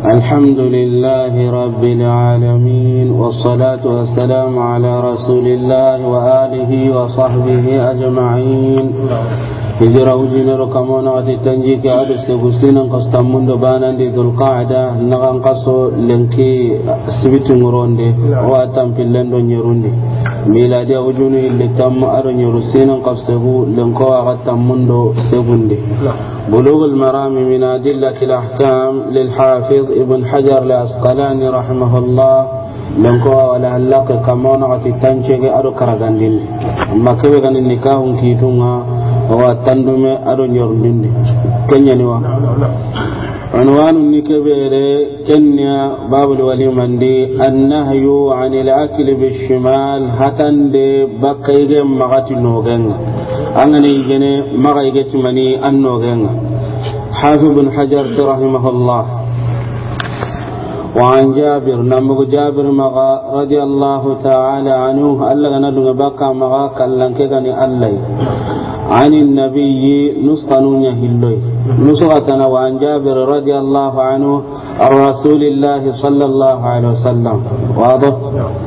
الحمد لله رب العالمين والصلاة والسلام على رسول الله وآله وصحبه أجمعين. هجرة وجنر كمان وتتنجيك على السبسين قصتمون دبانا دي ذو القاعدة نغان قصو لنكي سبت مروندي واتم في اللندن يروندي ميلادي وجوني اللي تم أرن يرسين قصته لنكو أغتمون دو سبوندي. بلوغ المرام من أدلة الأحكام للحافظ ابن حجر العسقلاني رحمه الله لنكو ولا هلاك كمان وتتنجيك أرو كرغاندين أما كبغان النكاح كيتونا واتندم أرو يرندين كن ينوى عنوان النكبير كنيا باب الوليمة دي النهي عن الأكل بالشمال هتن دي بقيق مغات نوغن أغني جني مغيقت مني النوغن. حافظ بن حجر رحمه الله. وعن جابر نمغ جابر مغا رضي الله تعالى عنه ألا ندن بقى مغا كاللنكغني اللي عن النبي نسقنون يهلوي نسقتنا. وعن جابر رضي الله عنه عن رسول الله صلى الله عليه وسلم واضح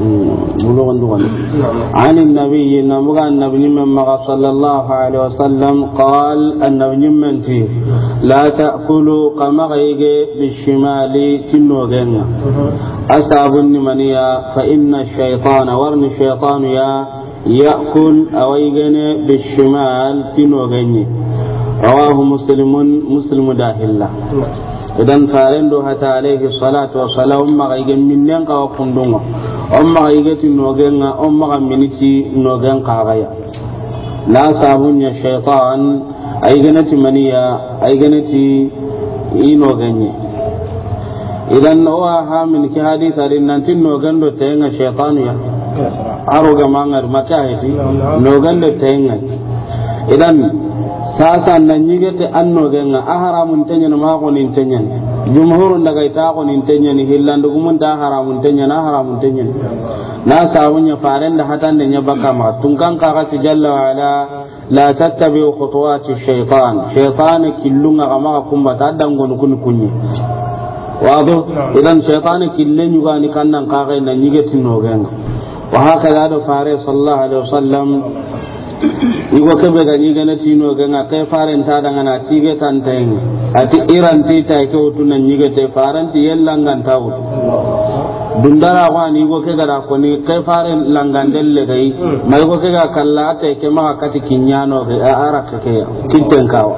عن النبي نمغى النبي من مغا صلى الله عليه وسلم قال النبي من فيه لا تأكلوا قمغيق بالشمال تنوغن أصابن منيا فإن الشيطان ورن الشيطان يأكل أويغن بالشمال تنوغن. رواه مسلم داخل. إذن فارندو حتى عليه الصلاة والسلام أمّا غيغن من ينقى وقندونا أمّا غيغت نوغن أمّا غمينتي نوغن قاغيا لا صابون الشيطان أيغنتي منيا أيغنتي إنوغن. إذن هو من كهادي ثارين نانتين نوغن دو تيغن الشيطان يا أروغ مانغر مكاهتي نوغن دو تيغن. إذن sasa nan yigete anno genga aharamun tanya ma ko nin tanya jumhurun daga ita ko nin tanya ni hillandu gumun ta haramun tanya na sawunya faran da hatan da nya baka ma tunkan ka ka jalla wa ala la tattabi'u khutuwati shaytan killunga kama kumba ta dangon kun kunni wado idan shaytan killen yuga ni kannan ka ga nan yigete no genga wa haka da fare sallallahu alaihi wasallam igo kebe ga ni gana tino ga kai faran ta daga na tige tantain ati iran ti ta ke utunan ni ga te faran ti yellangan tawo dundara wa ni go ke ga ko ni kai faran langan delle gai mai go ke ga kalla ta ke ma kati kinyano ga ara ke kitten kawo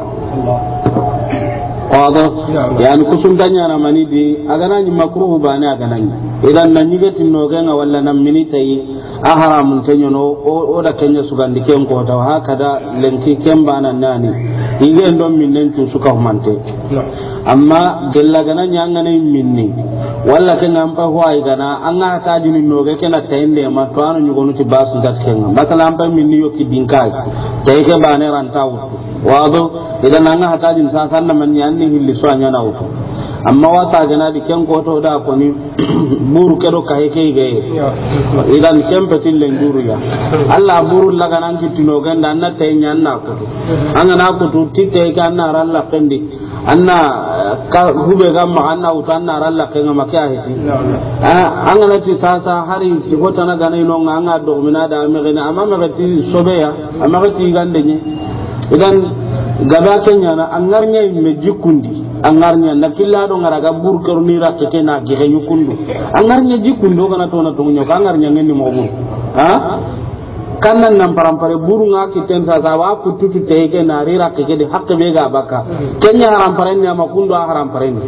wado yani kusundanya na manidi agana ni makruhu bani agana ni idan nan ni ga tino ga walla nan minitai a haramun tanyo no o da kenya su gandi ken ko ta haka da lenki ken bana nani ige ndon minnen tu suka humante amma gella gana nyanga ne minni walla ken am pa ho ay gana anga ta jini no ga ken ta inde ma to anu nyugo nuti basu gat ken masala am pa minni yo ki dinkai tay ke bane ran taw wado idan anga ta jini sa sanna man yanni hilli so anya na wuto amma wata gana di ken ko to da ko ni buru kedo ka heke ge idan ken petin len buru ya Allah buru laga nan kitino ganda na tay nyanna ko anga na ko to tite ga na ralla pendi anna ka hube ga ma anna utanna ralla ken ma kya heti anga na ti sasa hari ti hota na gana ino anga do mina da me gena amma me ti sobeya amma ti gande ni idan gaba kenya na angarnya me jikundi angarnya nakilla do ngaraga burkeru ni rakete na gege nyukundu angarnya jikundo kana to na to nyo angarnya ngeni mo kannan nan parampare buru nga kiten sa wa kututu tege na rira keke de hakke be ga baka kenya haram parenne ma kundo haram parenne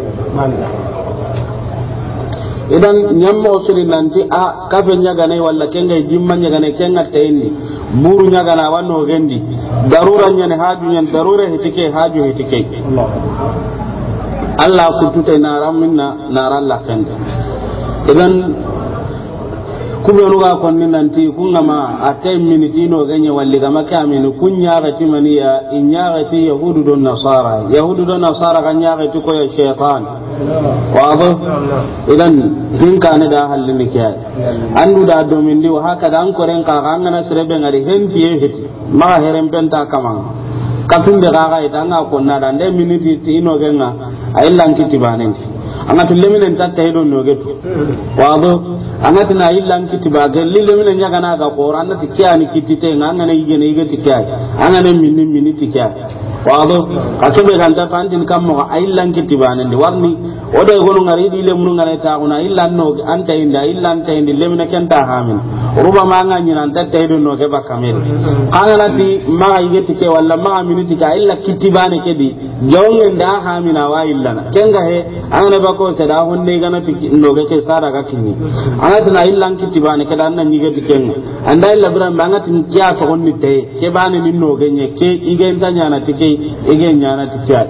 idan nyammo osiri nanti a kafe nyaga nay walla kenga jimma nyaga nay kenga tayni buru nyaga na wanno gendi darura nyane haju nyen darura hitike haju hitike Allah kutute naram minna naral la kende idan kubenu ga konni nanti kungama atay minitino ganye walli gama kamini kunya gati maniya inya gati yahudu don nasara ganya gati ko ya shaytan wado idan hinka ne da halin kiyai andu da domin di haka dan koren ka gangana sirebe ngari henti heti ma heren benta kama katun de ga ga idanga konna dan de miniti tino genga aylan kitibanen angati leminen tatta hedo nogetu wado angati na illan kitiba galli leminen nyaga na ga qur'an na tikiyani kitite ngana yigene yigeti kiyai angane minni tikiyai wado kasobe ganta pandin kammo ayillan kitibane ndi warni odo gonu ngari di lemnu ngare ta kuna illan no anta indi lemna kenta hamin ruba ma ngani nan tatta hedo no ke bakamel kana lati ma yigeti ke walla ma miniti ka illa kitibane kedi jongen da hamina wa illana kenga he angane bako se da honne gana no ke sara ga kinni anata na illan kitibane ke dan nan yigeti kenga anda illa bran bangati kiya to honni te ke bane min no genye ke igen tanya na tike igen nyana tike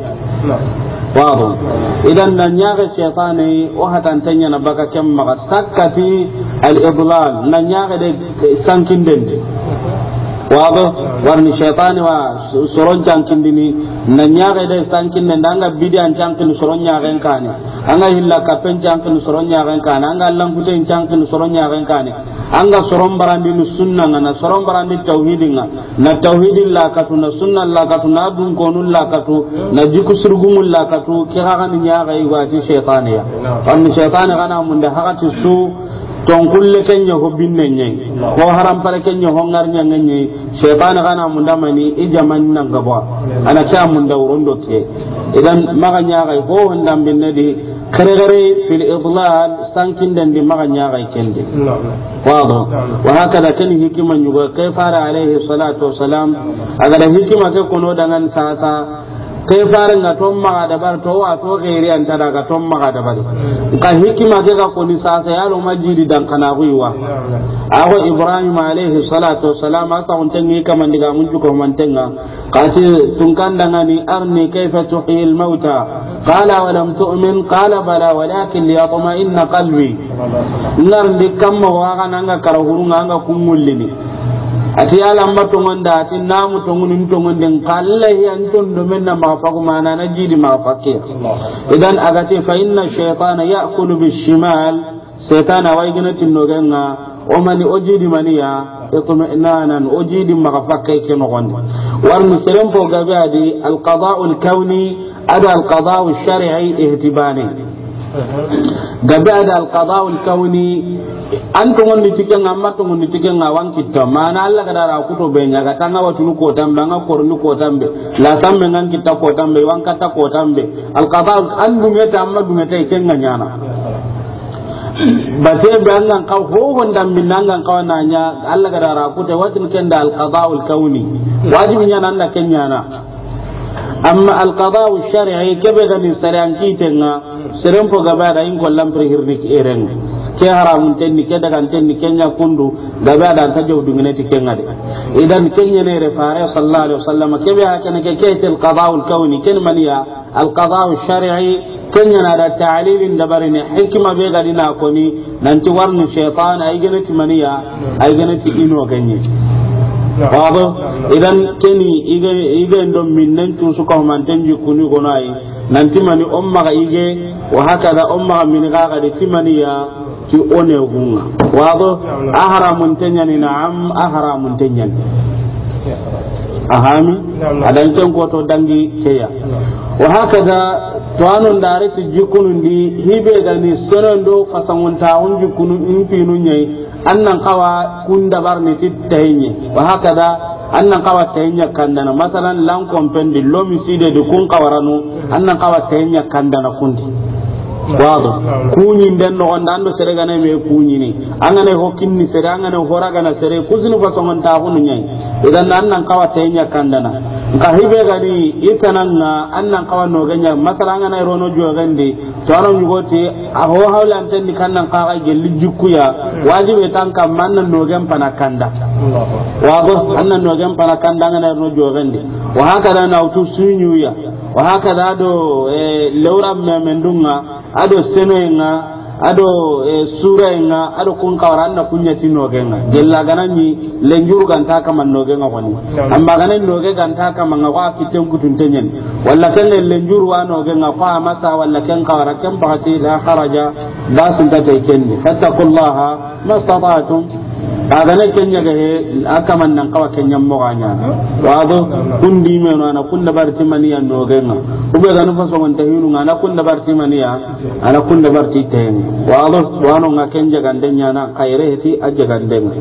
wado idan nan nyaga shaytani o hatan tanya na baka kem maka sakati al idlal nan nyaga de sankin dende wado warni shaytani wa soron jankin dini nan nyaga de sankin den danga bidian jankin soron nyaga kane anga hilla kapen jankin soron nyaga kane anga lampude jankin soron nyaga kane anga soron barandi sunna na soron barandi tauhidin na tauhidin la katu na sunna la katu na dun konul la katu na jiku surgumul la katu kira kan nyaga iwati shaytaniya warni shaytani kana mun da hakati su ton kulle kenya ho binne nyai ko haram pare kenya ho ngar nyai shaytan kana munda mani ijaman nan gaba ana ta munda urondo ke idan maganya ga ho ndam binne di kare fil idlal sankin dan di maganya ga kende wado wa hakada kan hikima nyugo kai fara alaihi salatu wassalam agada hikima ke kono dangan sasa kai farin ga ton maga da bar to wa to gairi an tada ga ton maga da bar ka hikima ke ga koni sasa yalo majidi dan kana guiwa ago ibrahim alaihi salatu wassalam asa on tangi kaman diga mun ko man tanga qati tun kan dangani arni kayfa tuhil mauta qala wa lam tu'min qala bala walakin liyatma'inna qalbi nar ndikam wa kana nga karahurunga nga kumullini ati ala mbato ngonda ati namu to ngunin to ngonden kallahi anton do menna ma fa kuma na najidi ma fakir idan agati fa inna shaytana ya'kulu bishimal shaytana waygina tinno genga o mani ojidi maniya itma'nanan ojidi ma fakai ke no gonde war muslim po gabe adi al qada'u al kawni ada al qada'u al shar'i ihtibani gabe ada al qada'u al kawni anto ngondi tiken amma to ngondi tiken ngawan kitta mana Allah kada ra kuto be nyaga tanga watu ko tambe nga kornu ko tambe la tambe ngan kitta ko tambe wan kata ko tambe al qada an dumeta amma dumeta iken nganyana bate bangan ka ho honda minangan ka nanya Allah kada ra kuto watin kenda al qada al kauni wajibi nyana anda kenyana amma al qada al shar'i kebe gani saran kitenga serempo gabada in kollam prehirnik ereng ke haramun tenni ke daga tenni kenya kundu gabe da ta jawdu ngene kenga de idan kenya ne refare sallallahu alaihi wasallam ke be hakana ke al qada al kauni ken maniya al qada al shar'i kenya na da ta'lilin da barine hikma be ga dina ko ni nan ti warni shaytan ay ganati maniya ay ganati ino ganye wado idan keni ige ndom minnen tu su ko man tenji kuni gonai nan ti mani umma ga ige wa hakada umma min ga ga de timaniya ki one gunga wado ahramun tanyani na'am ahramun tanyani ahami adan tan ko to dangi keya wa hakada to anon dare ti jikunun di hibe gani sonondo fasangon taun jikunun infinu nyai annan kawa kunda barni tittenye wa hakada annan kawa taynya kandana masalan lan kompendi lomi side de kun kawaranu annan kawa taynya kandana kundi wado kunyi den no ndando sere gane me kunyi ni angane hokinni sere angane horaga na sere kuzinu fasongon ta hunu nyai idan annan kawa taynya kandana ka hibe gani itananga annan kawa no ganya masala angane rono jogande to aron yugoti a ho hawlan tan ni kannan kawa gelli jukkuya wajibe tan kam mannan no gam pana kanda wado annan no gam pana kanda angane rono jogande wa hakada na utu sunyuya wa hakada do lewra memendunga ado senoenga ado suraenga ado kun kawaranda kunya tinogenga gella ganani lenjuru ganta kama nogenga kwani amma ganan noge ganta kama ngwa kiten kutuntenyen walla kan lenjuru wa nogenga kwa masa walla kan kawara kan bahati la kharaja la sunta taykenne fattaqullaha mastata'tum agana kenya ga he akaman nan kawa kenya mo ganya wado kundi meno ana kunda barti maniya no genga ube ga no faso man tahinu ana kunda barti maniya ana kunda barti ten wado wano nga kenya gandenya na khaire heti ajja gandenga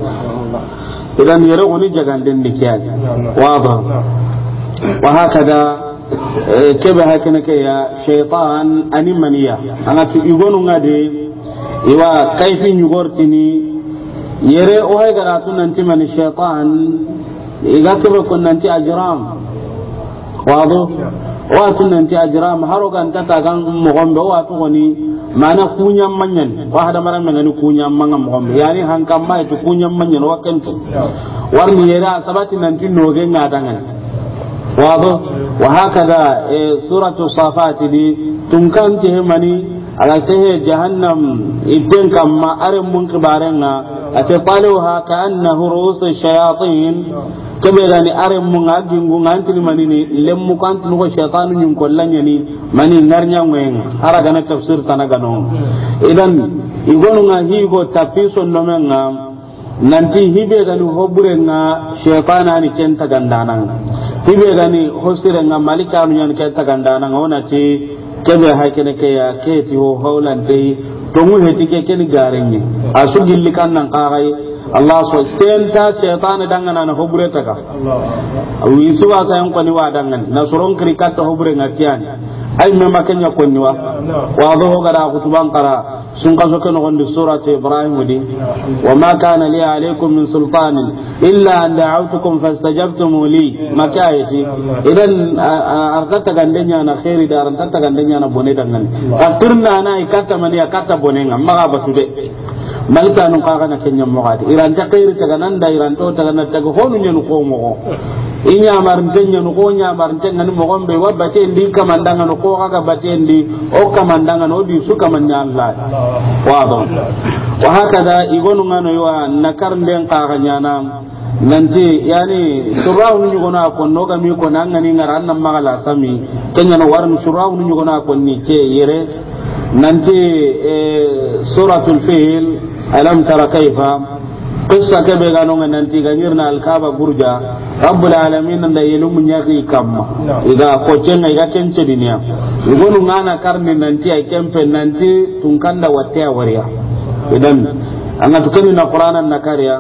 idan yero woni jaganden dikiyai wado wa hakada kebe hakene ke ya shaytan ani maniya ana tu igonu ngade iwa kayfi nyugortini yere o hay garatu nanti man shaytan iga kebe kon nanti ajram wado wa tun nanti ajram harogan tata gan mo gombe wa to goni mana kunyam manyan wa hada maran ngani kunyam mangam mo gombe yani hankam mai to kunyam manyan wa kanto warni yere asabati nanti noge ngadangan wado wa hakada suratu safat di tunkanti mani ala tehe jahannam iden kamma are mun kibarenga ataqaluha ka'annahu ru'us ash-shayatin kabirani are mun agingu ngantini manini lemmu kantu ko shaytanu nyum kollanya ni mani narnya ngwen ara gana tafsir tanagano idan igonu ngahi go tapiso nomenga nanti hibe ganu hoburenga shaytana ni kenta gandanan hibe gani hosirenga malika nyan kenta gandanan onati kebe hakene ke ya keti ho hawlante to mu heti ke ken garenye asu gilli kan nan qaray Allah so tenta shaytan dangana na hobure taka Allah wi suwa ka yan ko ni wa dangan na soron krikat to hobure ngatian ay me makanya ko ni wa do gara kutuban qara sun kaso kan on surat ibrahim di wa ma kana li alaykum min sultan illa an da'awtukum fastajabtum li makayati idan arkata gandenya na khairi da arkata gandenya na bone dangan takirna na ikata mani akata bone ngamma basude malika nun kaga na kenya mogadi iran ta khairi taga nan da iran to taga na taga honu nyenu ko mo inya marntenya no ko nya marntenga ni mo gombe wa batendi kamandanga no ko kaga batendi o kamandanga no di su kamanya Allah wado wa hakada igonu ngano yo nakar nden kaga nyana nanti yani surawu ni gona ko no ga mi ko nangani ngaran nam magala sami kenya no warnu surawu ni gona ko ni ke yere nanti suratul fil alam tara kayfa qissa ke be gano nanti ganirna alkaba burja rabbul alamin da yelum nyaki kamma iga ko cenga iga kence dinia igonu ngana karni nanti ay kempe nanti tungkanda watte wariya idan anga tukani na qur'anan nakariya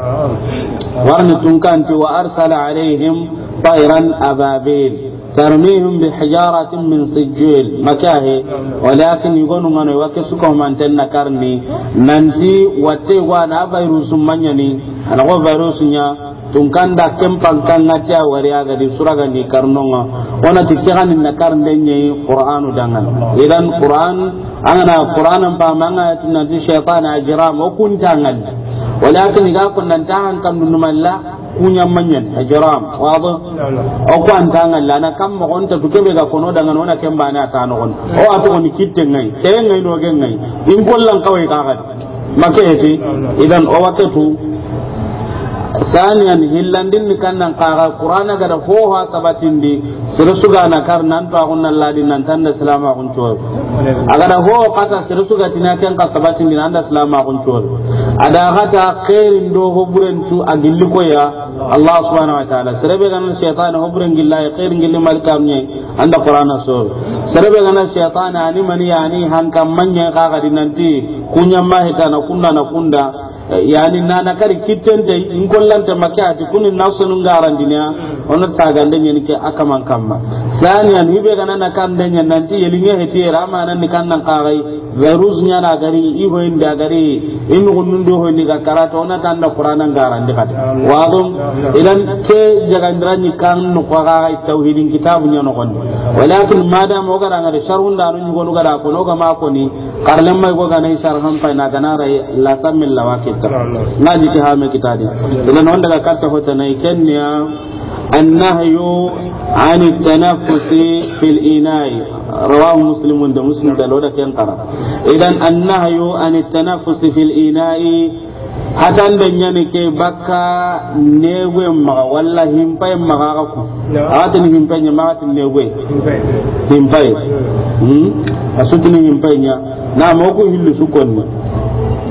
warni tunkanti wa arsala alaihim tayran ababil ترميهم بحجارة من سجيل مكاهي ولكن يقولون أنه يوكسكم أن تنكرني ننتي واتيوانا فيروس منيني أنا هو فيروسنيا تنكان دا كمبان كان نتيا ورياغا دي سورغا دي كارنونغا وانا تكيغان النكارن ديني قرآن دانغان إذن قرآن أنا قرآن فامانا تنتي شيطان أجرام وكون تانغان ولكن إذا كنا نتاهن كم نمالا kunya manyan ajram wado o ko antanga lana kam mo on ta tukebe ga kono daga nona kemba na ta no on o ato ni kitte ngai te ngai no gen ngai in gollan kawai ka ga maketi idan o wakatu saniyan hillandin kan nan qara qur'ana ga da ho ha sabatindi sirsuga na karnan to agun Allah din nan tanda salama kun to aga da ho kata sirsuga tinaken ka sabatindi nan da salama kun to ada kata khairin do ho burentu agilli ko ya Allah subhanahu wa ta'ala sirabe ganan shaytan ho buren gillahi khairin gilli malkam ne anda qur'ana so sirabe ganan shaytan ani mani yani hankam manya ka ga dinanti kunya mahita na kunda yani nana kari kitten de in kollanta makati kunin nasunun garandinya onon tagande nyen ke akaman kamma saniyan hibe ganan kan denya nanti yelinge hetira manan ni kannan qarai virus nya na gari iho inda gari in gunnun do ho ni ga karata ona tanda qur'anan garandi kadi wadum idan ke jagandrani kan no qarai tauhidin kitabunya no kon walakin madam o gara ngare sharhun da no nyugo gara ko no ga ma ko ni karlem may go ganai sharhan fa na ganara la samil lawaki naji ki hame kitadi idan wanda ka katta hota nay kenya annahyu an at-tanaffus fi al-ina'i rawahu muslim da muslim da loda ken qara idan annahyu an at-tanaffus fi al-ina'i hatan da nyane ke bakka newe ma wallahi himpai ma ku atin himpai nya ma atin newe himpai asutini himpai nya na mo ko hillu su konni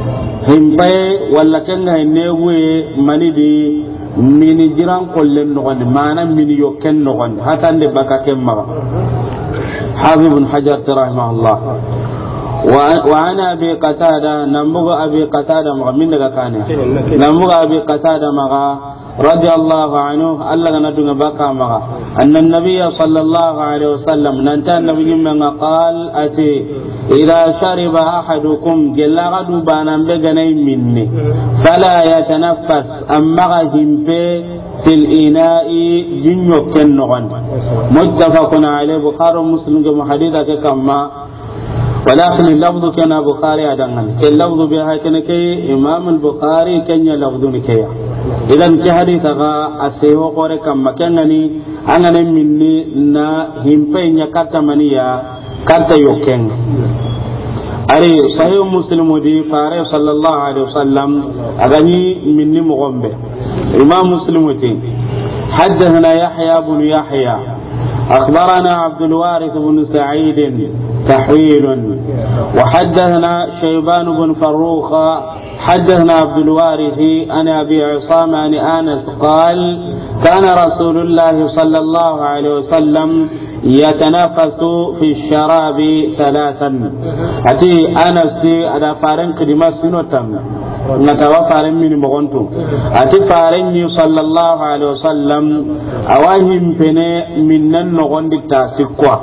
himpe walla kenga newe manidi mini jiran kollen nogondi mana mini yokken nogondi hatande baka kemma Hafiz ibn Hajar rahimahullah wa ana abi qatada namuga abi qatada maga min daga kane namuga abi qatada maga radiyallahu anhu alla gana dunga baka maga anna nabiyya sallallahu alaihi wasallam nanta nabiyyi men qal ati idha shariba ahadukum gelagadu banan be ganay minni fala yatanaffas amma himpe fil ina'i jinyo ken nogon muttafaqun alayhi bukhari muslim ga haditha ke kamma ولكن اللفظ كان بخاري أدنان اللفظ بها كان كي إمام البخاري كان يلفظ نكيا إذا كحديث أسيه قرأ كم كانني أنا مني نا همبين يكتا منيا كتا يوكين أري صحيح مسلم دي فاري صلى الله عليه وسلم أغني مني مغمبه إمام مسلم دي حدثنا يحيى بن يحيى أخبرنا عبد الوارث بن سعيد تحويل وحدثنا شيبان بن فروخ حدثنا عبد الوارث عن أبي عصام عن أنس قال كان رسول الله صلى الله عليه وسلم يتنافس في الشراب ثلاثا أتي أنس على فارن قدما سنوتم نتوفى من مغنتو أتي فارن صلى الله عليه وسلم أواهم فني من النغند التاسكوا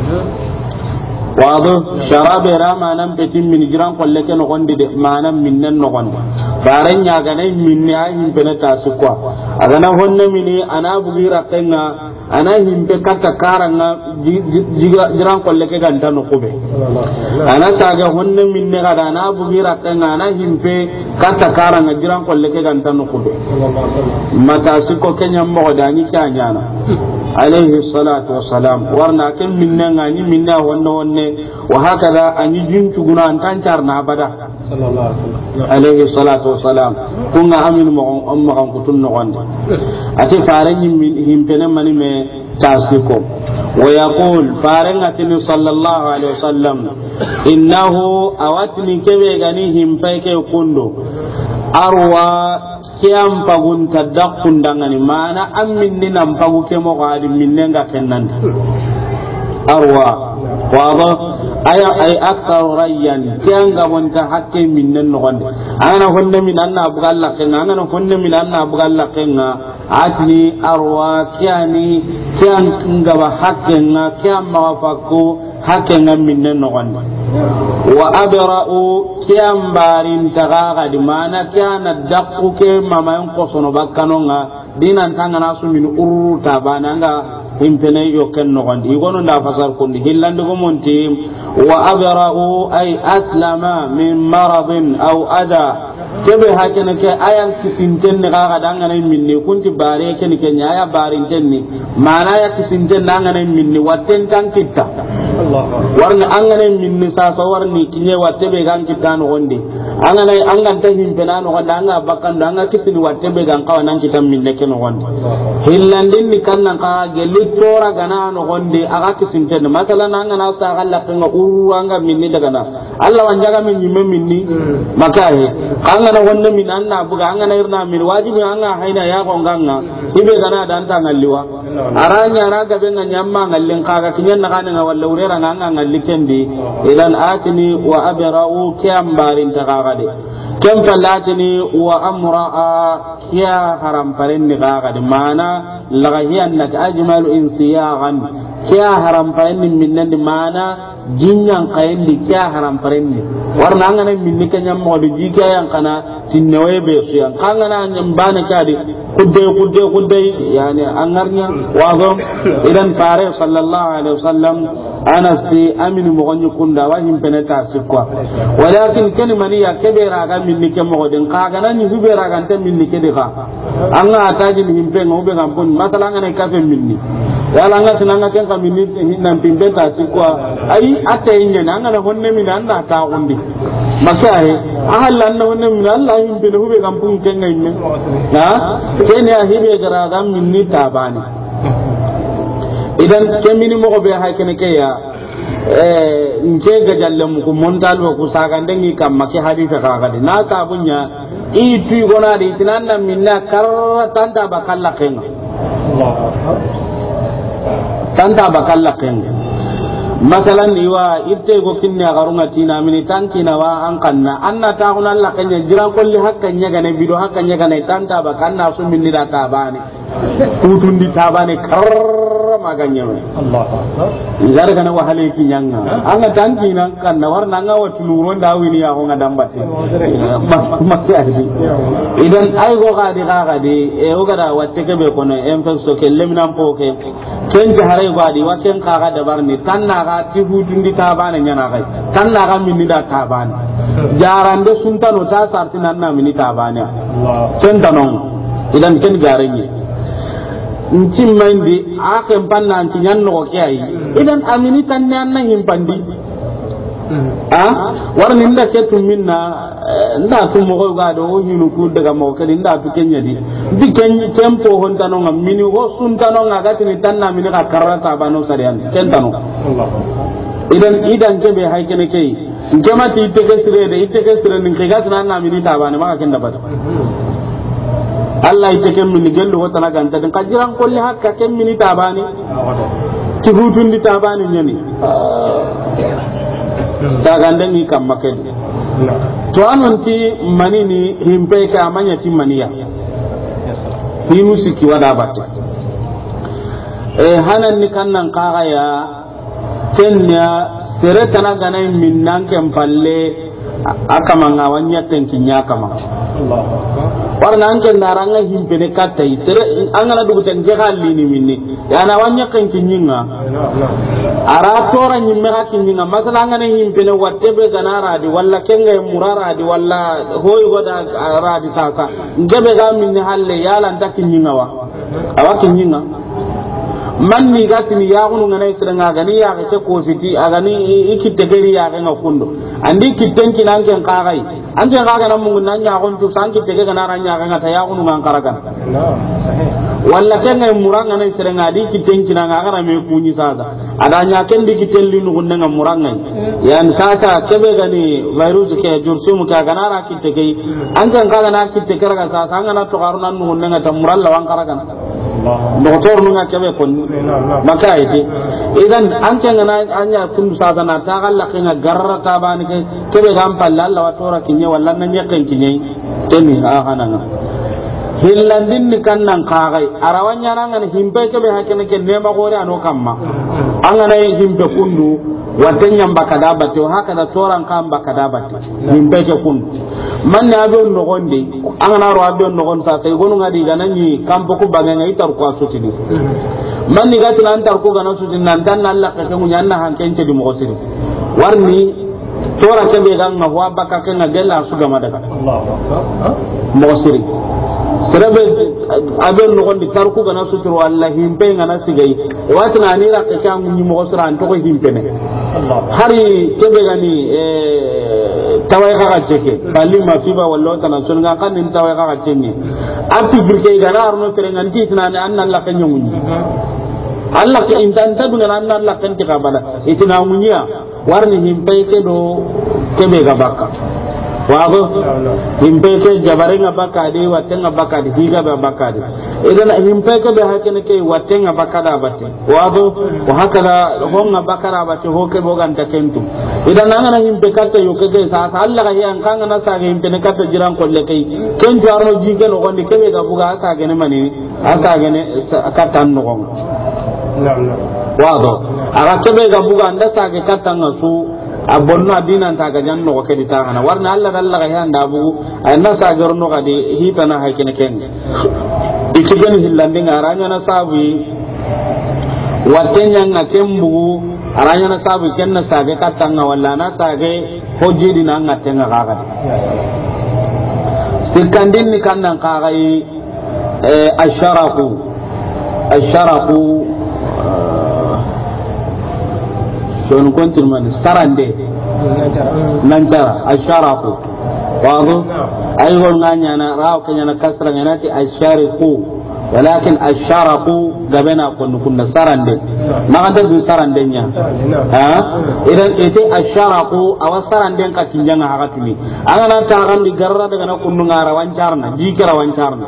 واضح شراب راما نم بتم من جيران كل كن غندي ما نم من النغند فارن يا غني من أيهم فني تاسكوا أنا هون مني أنا بغير أكنا أنا هم بكتا كارنا جيران كل كن غنتا نقبه أنا تاجا هون مني غدا أنا بغير أكنا أنا هم بكتا كارنا جيران كل كن غنتا نقبه ما تاسكوا كن يوم غداني كأنيانا عليه الصلاة والسلام ورنا كم منا غني منا هون وهكذا أن يجين تقولنا أن تنشرنا بدا عليه الصلاة والسلام كنا أمين أمهم كتن غند أتي فارن هم بنمني من تاسكم ويقول فارن أتني صلى الله عليه وسلم إنه أوتني كبي غنيهم فيك يكوندو أروى كيام باغون تدقون دعاني ما أنا أمين نام باغو كمو قادي مننغا كنن أروى واضح أي أكثر ريان كيان غوانت حكي من النغند أنا هن من أن أبغى لكنا أنا هن من أن أبغى لكنا أتني أروى كيان غوا حكينا كيان موافقو حكينا من النغند وأبرأ كيان بارين تغاغد مانا كيان الدقو كيما ما ينقصن بكانونا دينا تانغنا سمين أرو تابانا impene yoken nogondi igono nda fasar kundi hillande go monti wa abra'u ay aslama min maradin aw ada kebe hakene ke ayan kisinten ne ga dangana minni kunti bare ken ke nyaaya barin tenni mana ya kisinten dangana minni watten tan kitta Allah warna angane minni sa so warni kinye watte be gan kitta no gonde angane angan ta himpena no gonda anga bakkan anga kisini watte be gan kawanan kitam minne ken no gonde hillandin ni kannan ka geli tora gana no gonde aga kisinten masalan angana sa galla kan uru anga minni daga na Allah wanjaga min yimme minni makahe angana wonne min anna buga angana irna min wajibi anga haina ya ko nganga ibe gana dan ta ngalliwa aranya raga be nyamma ngallin kaga kinyen na kana walla urera nganga ngallikendi ilan atini wa abra'u kiyambarin tagagade kem palatini wa amra'a kiya haram parin ni gagade mana lagahiyan nak ajmalu insiyagan kiya haram parin minnan mana jinyan kayndi kiya haram parin warna ngana minni kanyam modi jika yang kana tinnewe be suyan kangana nyambana kadi kudde yani angarnya wagom idan fare sallallahu alaihi wasallam anasi aminu mogonyu kunda wahim peneta sikwa walakin kan mani ya kebera ga minni ke mogodin kaga nan hubera ga tan minni ke de ka anga ataji himpe ngobe ngampun masalan ngane kafe minni yala nga tinanga ken ka minni nan pimbeta sikwa ai ataynya nanga na honne min anda ta undi makahe ahalla na honne min Allah himpe no hube ngampun ken ngaime ha kene ya hibe gara ga minni tabani idan kemini mo be ha kene ke ya nke gajalle ku montal ko sagandengi kamma ke hadisa kagadi na sabunya i tu gona di tinanna minna kar tanta bakalla kenga tanta bakalla kenga masalan iwa itte go kinne garunga tina mini tankina wa an kanna anna ta huna Allah kanya jiran kolli hakkan nyaga ne bido hakkan nyaga ne tanta bakanna su minni da tabani kutundi tabani kar maganya Allah zar kana wa haleki nyanga anga tankina kanna warna nga wati luro ndawini ya ho ngadambate makki adi idan ay go gadi e o gada watte ke be kono en fa so ke lemnan poke ken haray go adi waten kaga da barni tanna ga ti hutundi tabane nyana kai tanna ga minni da tabane jarande suntano ta sartinan na minni tabane ken tanon idan ken garenye ncim mandi akem panna anti nyanno ko kay idan amini tanne anna himpandi warni nda ketu minna nda tu mo ga do hinu ku daga mo kali nda tu kenya di kenyi tempo hon tanon mini ho sun tanon ga tini tanna mini ka karata bano sarian ken tanon idan kebe hay kene kay jamati ite kesire nin kigas na mini tabane maka ken da bata Allah ite ken mini gello wata na ganta din kajiran kolli hakka ken mini tabane ti hutun di tabane nyani ta gandan ni kam makel to anon ti manini himpe ka amanya ti maniya ni musiki wada batte hanan ni kannan kaga ya kenya sere tana ganai minnan ken palle akama ngawanya tenkinya kama warna anke naranga himpene katai sere angana dugu tenke halli ni minni yana wanya ken kinyinga ara tora nyimme ka kinyinga masala angana himpene wattebe ganara di walla kenga murara di walla hoy goda radi sasa ngebe ga minni halle yala nda kinyinga wa awa kinyinga manni gatini yaxunu ngana isrenga gani yaxe ke kositi agani ikitte geri yaxe nga kundo andi kittenki nanken kaxay anken xagana mungu na ñaxontu san kitte ke gana ra ñaxe nga ta yaxunu ngan xaragan walla kenga muranga na isrenga adi kittenki nanga agana me kuñi sasa ada ñaken di kitten li nugundenga muranga yan sasa kebe gani virus ke jursumu ke agana ra kitte ke anken xagana kitte ke raga sasa angana toxaruna nugundenga ta muralla wan xaragan doktor nunga kebe kon maka ite idan an kanga anya kun sada na ta galla kinga garra ta bani ke kebe gam palla Allah wa tora kinye walla nan yakan kinye teni ha hananga hillandin ni kannan kagai arawanya nan himbe kebe hakene ke nema gore ano kamma an ana himbe kundu watenya mbakada bate haka da toran kan mbakada bate himbe ke kundu man na be no gonde an ana ro abe no gon sa tay gonu ngadi ganani kampo ko baganga itar ko asutini man ni gati nan tar ko gana sutin nan tan Allah ka kemu nyanna hanken ce di mo siri warni tora ke be ganga wa baka ke na gella su gama daga mo siri serebe abe no gondi tar ko gana sutir wallahi himbe ngana sigai watina ni ra ka kan ni mo sira an to ko himbe ne hari ke be gani tawai ka ceke bali ma fiba wallo tan sun ga kan nin tawai ka ceke api birke gara arno terengan ti tinane anna Allah kan nyunyi Allah ke intan ta dunga anna Allah kan ti kabala itina munya warni himpe ke do kebe ga baka wago himpe ke jabarenga baka de watenga baka de higa ba baka de idan himpe ke be hakene ke watenga baka da batte wago wa hakala honga bakara batte ho ke bogan ta kentu idan nangana himpe katta yo ke sa Allah ga yan kanga na sa himpe ne katta jiran kolle kai kentu arno jige no gondi kebe ga buga asa gene mani asa gene katta no gon wago aga kebe ga buga anda sa ke katta ngasu abonno adina ta ga janno ko kedi tangana warna Allah ga yanda bugu anna sa garno ga de hitana hakene ken ikigen hillande ngaranya na sabi watenya nga kembu aranya na sabi kenna sage katanga walla na sage hojidi na ngatenga gaga sikandin ni kannan kagai asharaku don kontir man sarande nanjara asharaku wado ay gol nganya na raw kanya na kasra ngana ti ashariku walakin asharaqu gabena kunna sarande maganda du sarandenya idan ite asharaqu awasaranden ka tinjanga hakatini angana tarandi garra daga na kunnu ngara wancarna jikira wancarna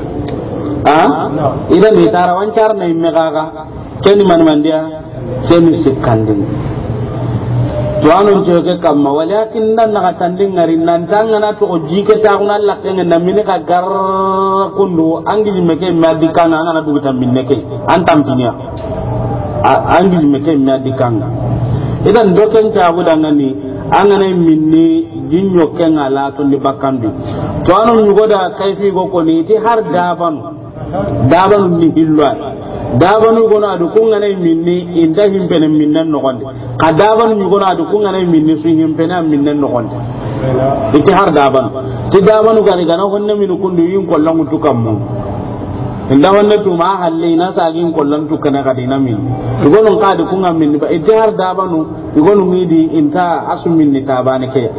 idan ni tara wancarna imme gaga keni man mandia keni sikandin to anon joge kamma walakin nan na tandin ngari nan tangana to jike ta kuna Allah kenga na mini ka gar kundu angi meke madikana ana dugu tam minneke antam tinya angi meke madikanga idan doken ta budangani angana minni jinyo kenga la to ni bakandi to anon yugoda kayfi go ko ni ti har dabanu ni hilwa dabanu gona adu kungana minni inda himpene minnan no gonde ka dabanu gona adu kungana minni su himpene minnan no gonde iti har dabanu ti dabanu gani gana honne min kundu yin kollan mutukam inda wanne tu ma halle na sagin kollan tukana kadina min igonun ka adu kunga minni ba iti har dabanu igonun midi inta asu minni tabane ke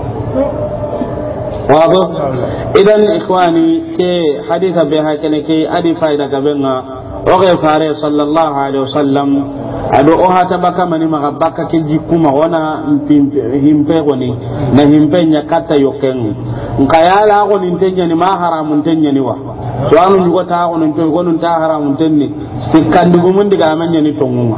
واضح إذن إخواني كي حديث بها كي أدي فايدة كبيرنا وغير فاري صلى الله عليه وسلم أدو أوها تبكى مني مغبكى كي جيكوما وانا همبي غني نهمبي نكتا يوكين نكايالا غني نتنجني ما حرام نتنجني وا سوانو نيغو تاغو نتنجني غنو نتا حرام نتنجني سكاندقو من دقا مني تنغوما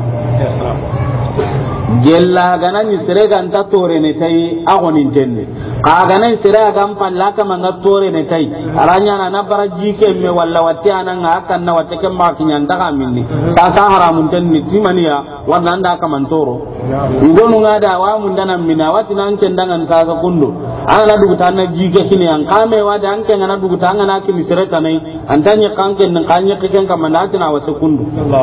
gella ganani sirega anta tore ne tai agoni tenne ka ganani sirega gam pallaka manga tore ne tai aranya na baraji ke me walla watti ananga akan na watte ke makinya ndaka minni ta haramun tenne timaniya wanda anda ka mantoro ngonu ngada wa mun dana mina wati nan ken dangan ta ga kundu ana dugu tanna jike kini an kame wa da an ken ana dugu tanga na kini sireta nai antanya kanken nan kanya ke ken kamandati na wase kundu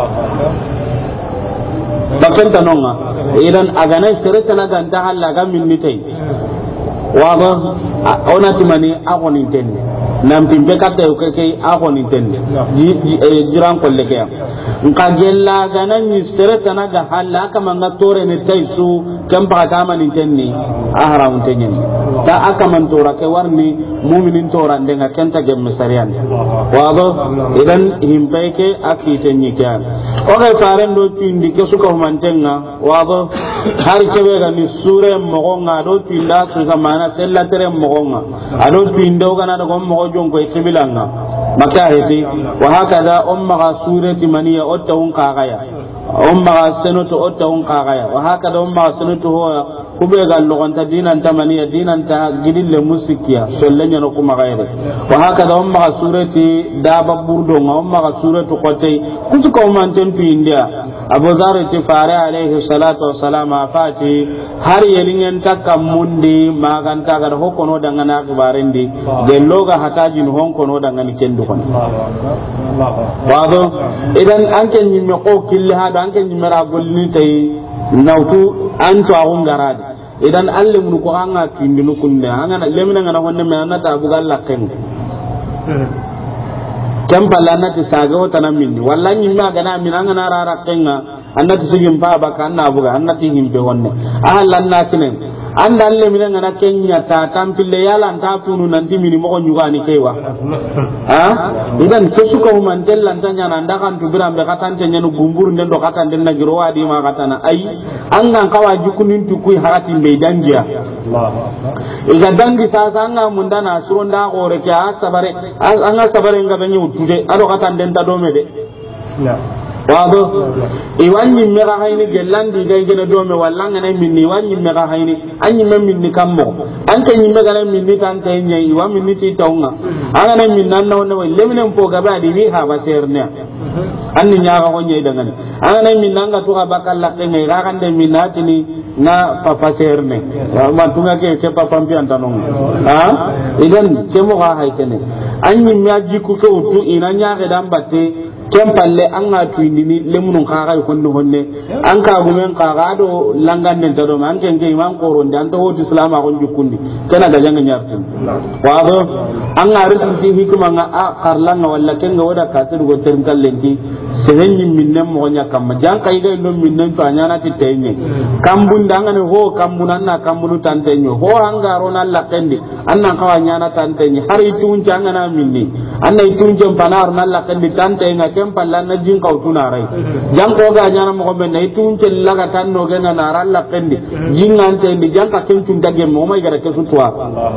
bakenta nonga idan agana sirata na ganta halla ga minni tay waba ona timani agoni tenne nam timbe katta yo kay agoni tenne jiran kolle ke nka gella gana ni sirata na ga halla kama ngatore ne tay su kamba kama ni tenne ahram tenne ta aka man tora ke warni mu'minin tora ndenga kenta gemme sariyan waba idan himbe ke akite ni kyan o kay faren do tindi ke suka mantenga waba har kebe ga ni sure mogonga do tinda su zamana sella tere mogonga ado tindo kana do mo jongo e kibilanga maka heti wa hakada umma ga surati maniya otta un kagaya umma ga senoto otta un kagaya wa hakada umma senoto ho kube ga logonta dinan tamaniya dinan ta gidille musikiya sollenya no kuma gaire wa hakada umma ga surati daba burdo umma ga suratu qotay kutu ko man tempi india abu dhar tifare alayhi salatu wassalam afati har yelingen takam mundi maganta ga hokono dangana kibarendi gelloga hataji no honkono dangani kendo kon wado idan anke nyimme ko kille hada anke nyimme ra golni tay nawtu anto agun garade idan alle mun ko anga tindinu kunne anga lemina ngana honne me anata bugal lakken kempala nati saga wata na minni wallahi ma gana min an na rara kenga annati sigin fa baka anna buga annati himbe wonne ahlan natinen anda alle min ngana kenya ta tampille yala anta punu nanti mini mo nyuga ni kewa idan kesu ko man della tanya nan dakan tu birambe katante nyanu gumbur nden do katante na giro wadi ma katana ai angan kawa jukunin tu kuy harati be dangia iga dangi sasa anga mundana suronda gore ke asabare anga sabare ngabe nyutude ado katante nda do mede wado iwanyi mera hayni gelandi gaygene do me wallanga nay minni wanyi mera hayni anyi men minni kammo anke nyi mega nay minni tante nyi wa minni ti tawnga anga nay minna no no leminen po gaba di wi ha baserne anni nyaaga ko nyi dangan anga nay minna nga to ka bakal la ke ngai rakande minna tini na papa serne ma tunga ke papa mpi antanon idan ke mo ha haytene anyi mya jiku ko tu ina nyaaga dambatte kem palle anga tuindini lemunun kaga konno honne an ka gumen kaga do langan den tado man ken ke imam qoronde an to hoti islam ko jukundi kana ga janga nyartin wado anga risinti hikma nga a karlanga walla ken ga wada kasir go term kallenki sehenyi minnem mo nya kam jang kay ga no minnen to anyana ti tenye kambunda ngane ho kambunan na kambunu tantenyo ho anga rona lakendi anna kawanya na tantenye hari tun janga na minni anna itun jam panar na lakendi tantenga palla na jin kautuna rai jang ko ga nyana mo be nay tun cel laga tan no ga na ran la pendi jingan te ndi jang ka ken tun dage mo may gara ke sutwa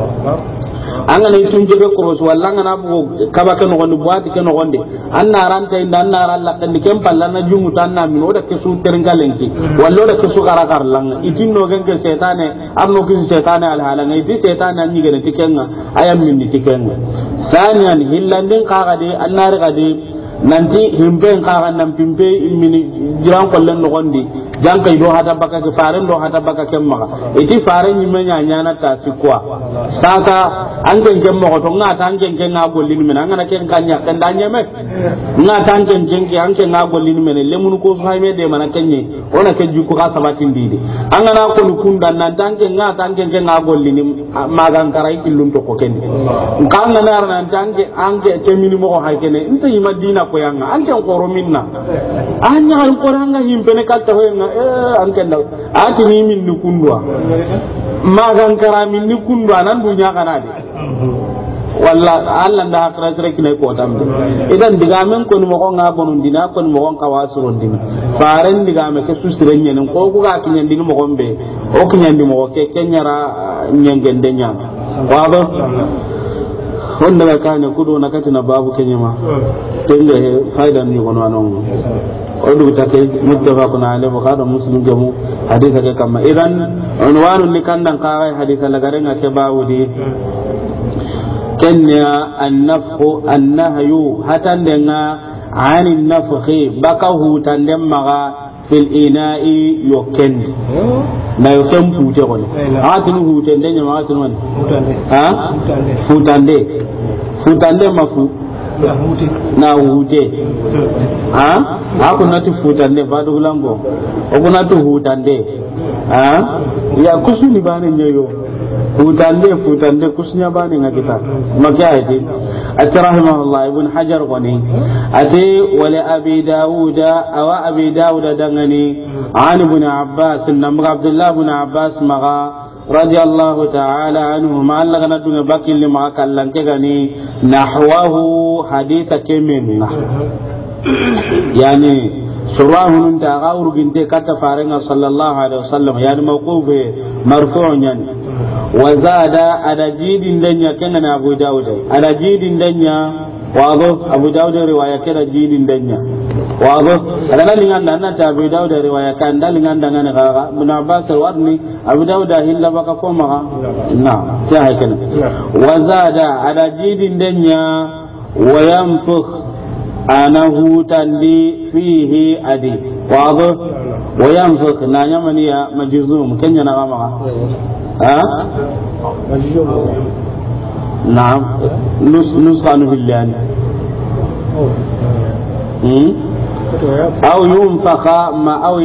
anga nay tun jebe ko so walla ngana bu kaba ken gondi boati ken gondi anna ran te ndan na ran la pendi kem palla na jungu tan na mi oda ke su teringalenki wallo da ke su gara gar lang itin no gen ke setane arno ke setane al halanga idi setane anyi gene tikenga ayam min tikenga sanian hillandin kaga de annar ga de nanti himben kaga nan pimpe mini jiran kollen no gondi jankai do hata baka ke faren do hata baka kemma iti faren nyimme nya na ta sikwa saka an ken kemma ko to ngata an ken ken na gollin men an na ken kanya kan danya me ngata an ken jenki an ken na gollin men lemun ko fa me de mana kenye ona ke juku ka sabatin didi an na ko kunda nan dan ken ngata an ken na gollin magan karai kilun to ko ken kan na na nan tanke an ke temini mo ko hakene inta yimadina ko yanga an ken ko rominna anya an ko ranga himpene kalta hoyenga an ken daw ati ni min ni kundwa magan karami ni kundwa nan dunya kana de walla alla nda hakra sere kine ko tamde idan diga men ko mo ko ngabon dina ko mo ko kawasuro dina faren diga me ke susire nyen ko ko ga kinyen dina mo gombe o kinyen dina mo ke kenyara nyengen de nyam wado wanda ga kane kudo na katina babu kenyama tenge faida ni ko non odu take muttafaqun alayhi wa qala muslim jamu haditha ke kama idan unwanu likandan qara haditha lagarenga ke bawudi kenya an-nafhu an-nahyu hatandenga ani an-nafhi bakahu tandemmaga fil ina'i yoken na yoken pute ko atinu hute ndenya ma atinu man ha futande mafu na hute ha ako nati futande badu gulambo okunatu hutande ha ya kusuni bane nyeyo futande kusunya bane ngakita makyaiti atrahimahullah ibn hajar qani ati wala abi dauda aw abi dauda dangani an ibn abbas namra abdullah ibn abbas maga radiyallahu ta'ala anhu ma allagana dunga bakil lima kallan tegani nahwahu haditha kemenna yani surahun ta gauru ginte kata farenga sallallahu alaihi wasallam yani mawqufe marfu'un yani wazada ada jidin danya kana abu dauda ada jidin danya wado abu dauda riwaya kana jidin danya wado ada lingan nan ta abu dauda riwaya kan dalingan dangan ga ibn abbas warni abu dauda hilla baka ko ma na ta hakana wazada ada jidin danya wayamfukh anahu tandi fihi adi wado wayamfukh na nyamaniya majzum kenya na kama ها نعم نسخن في اللان أو ينفخ ما أو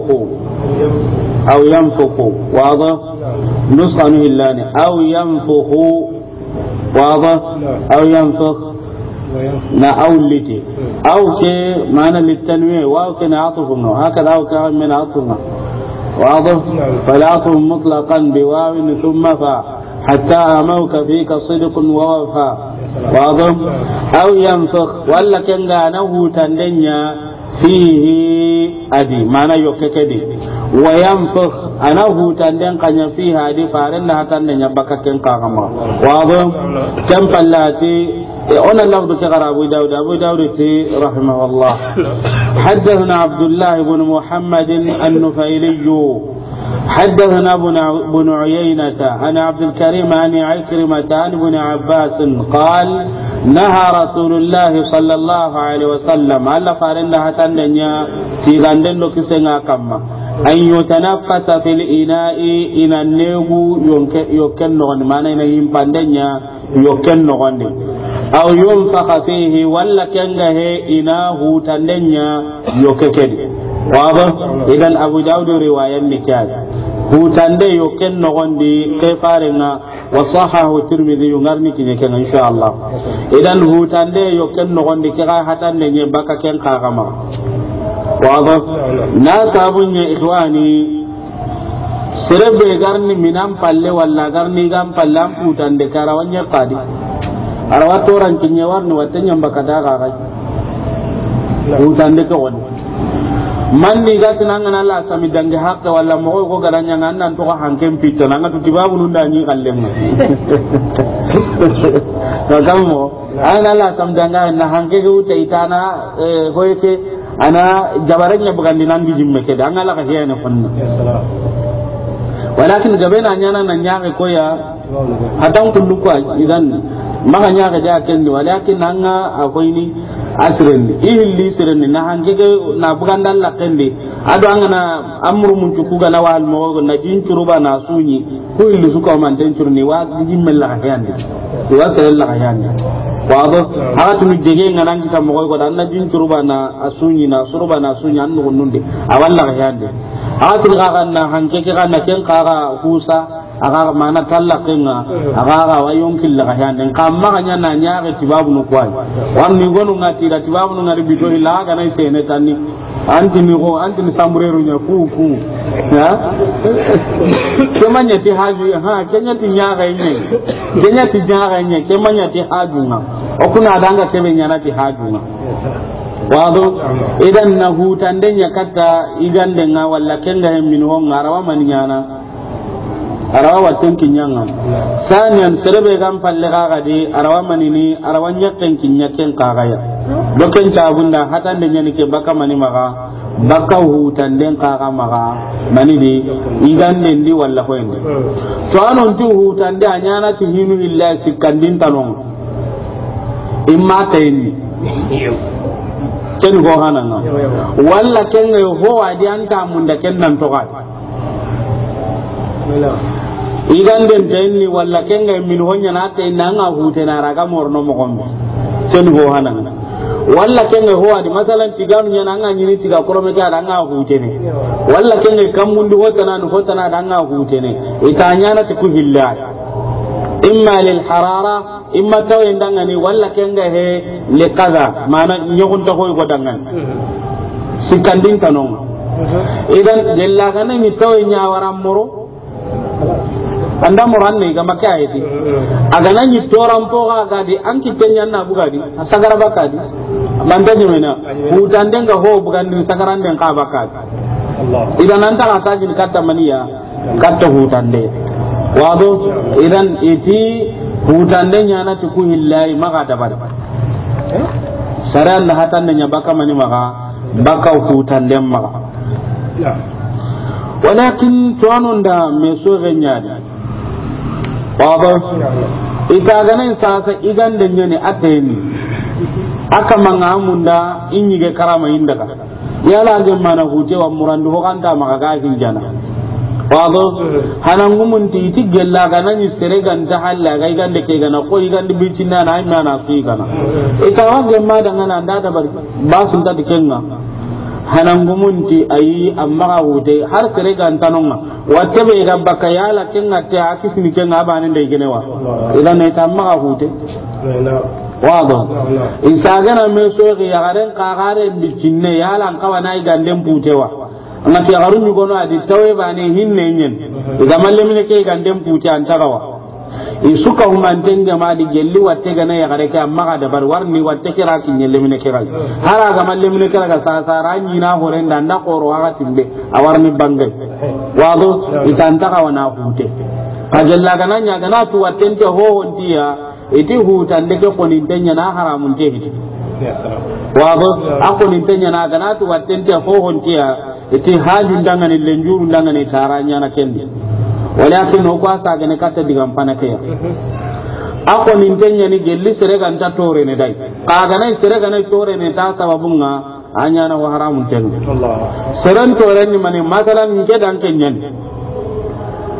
ينفخ واضح نسخن في اللان أو ينفخ واضح أو ينفخ نا أو لتي أو كي معنى للتنويه واو كنا عطفنا هكذا أو كان من عطفنا واضح فالعطف مطلقا بواو ثم فا حتى أموك فيك صدق ووفا واضح أو ينفخ ولا كان غانه تندنيا فيه أدي معنى يوككدي وينفخ أنه تندن قن فيها أدي فارنها تندنيا بكا كن قاغما واضح كم فلاتي أنا اللفظ كغر أبو داود رحمه الله حدثنا عبد الله بن محمد النفيلي حدثنا بن عيينة عن عبد الكريم عن عكرمة عن ابن عباس قال نهى رسول الله صلى الله عليه وسلم على فارنها تندنيا في غندن لكسنا كما أن يتنفس في الإناء إن النيو يكن نغن معنى إن يمبندنيا يكن نغن aw yunfakha fihi walla kenga he ina hutandenya yokekedi waba idan Abu Dawud riwayan nikad hutande yoken nogondi ke farenga wa sahahu Tirmidhi ngarni kinye ken inshallah idan hutande yoken nogondi ke ga hatande nye baka ken kagama waba na sabunye ikhwani serebe garni minam palle walla garni gam pallam hutande karawanya qadi arawato ran kinye warni watanya baka daga ga hutande ko woni manni gatina ngana la sami dange hakka walla mo ko garanya ngana to hankem pitta nanga to tibabu nunda ni kallenga tagamo ana la sam danga na hanke go taitana hoyete ana jabaranya bugandi nan bi jimme ke danga la ka hiyana fonna walakin gabena nyana na nyaake ko ya hatan kullu ko idan maka nyaake ja kenni walakin nanga akoyni asren ihilli sren na hangege na bugandal la kende ado angana amru mun tukuga na wal mo na jinchuruba na sunyi ko illu suka man tenchurni wa jimmel la hayande wa sel la hayande wado haga tumi jege ngana kita mo ko dan na jinchuruba na asunyi na suruba na sunyi an no nunde awalla hayande haga tumi ga na hangege ga na ken qara husa aga mana talakenga aga wa yonkil la hayande kamma ganya na nyaare tibabu no kwai wanni gonu ngati da tibabu no ngari bito ila ga nay sene tanni anti ni sambureru nya ku ha kemanya ti haju ha kenya ti nyaga nye kemanya ti haju na okuna danga tebe nyana ti haju na wado idan na hutande nya kata igande nga walla kenga min ho ngarawa man nyana arawa watten kinyanga saniyan serebe gam palle gaga di arawa manini arawa nyakken kinyakken kagaya doken tabunda hatande nyani ke baka mani maga baka hutanden kaga maga mani di igande ndi walla hoyende to anon tu hutande anyana ti hinu billahi sikandin tanon imma tayni ken go hananga walla ken ho wadi anta munda ken nan to ga iganden tayni walla kenga min honya na tay nanga hutena raga morno mo gombe sen go hananga walla kenga ho adi masalan tiganu nya nanga nyini tiga korometa danga hutene walla kenga kamundu hotana danga hutene itanya na tiku hilla imma lil harara imma tawen danga ni walla kenga he le kaza mana nyokunta ko dangan sikandin tanon idan jella kana ni tawen nya waram moro anda moranne ga makayati aga nanyi toran poga ga di anki tenya na bugadi sagara bakadi manda nyemena hutandenga ho bugandi sagarande ka bakadi idan anta ka tajin katta maniya katta hutande wado idan iti hutande nyana tuku hillahi maga dabar saran na hatanne nya baka mani maga baka hutande maga walakin tuanun da meso genyadi baba ita ganin sasa idan da ne atayni aka manga munda inyige karama indaka yala ga mana huje wa murandu ho kanta maka ga hinjana baba hanan gumun ti tigella ga nan sere ganta halla ga igande ke ga na ko igande bitinna na ayma na fi kana ita wa ga ma da ngana ndada bar basun ta dikenga hanan gumunti ayi amma hute har sere gantanonga watte be rabbaka yala kenga ta akisni kenga banen de genewa idan ne tamma hute wado isagana me sogi yagaren qagare bicinne yala kawana igandem putewa ngati yagarun gono adi tawe bane hinne nyen idan mallemine ke gandem pute antarawa isuka humanten jama di gelli watte gana ya gare ka amma da bar warni watte kira kin yelle mine kira hara ga malle mine kira ga sa ranyi na horen da na koro ha timbe a warni bangai wado itanta ka wana hute ajalla gana nya gana tu watte ho hontiya iti hutan de ko konin tanya na haramun te hiti wado akonin tanya na gana tu watte ho hontiya iti hajin dangane lenjuru dangane taranya na kendi walakin no kwa sa gane kata digam panakaya ako nintenya ni gelli serega nta tore ne dai kaga nay serega nay tore ne ta sababunga anya na wa haramun ten Allah seran tore ni mani masalan nge dan kenyen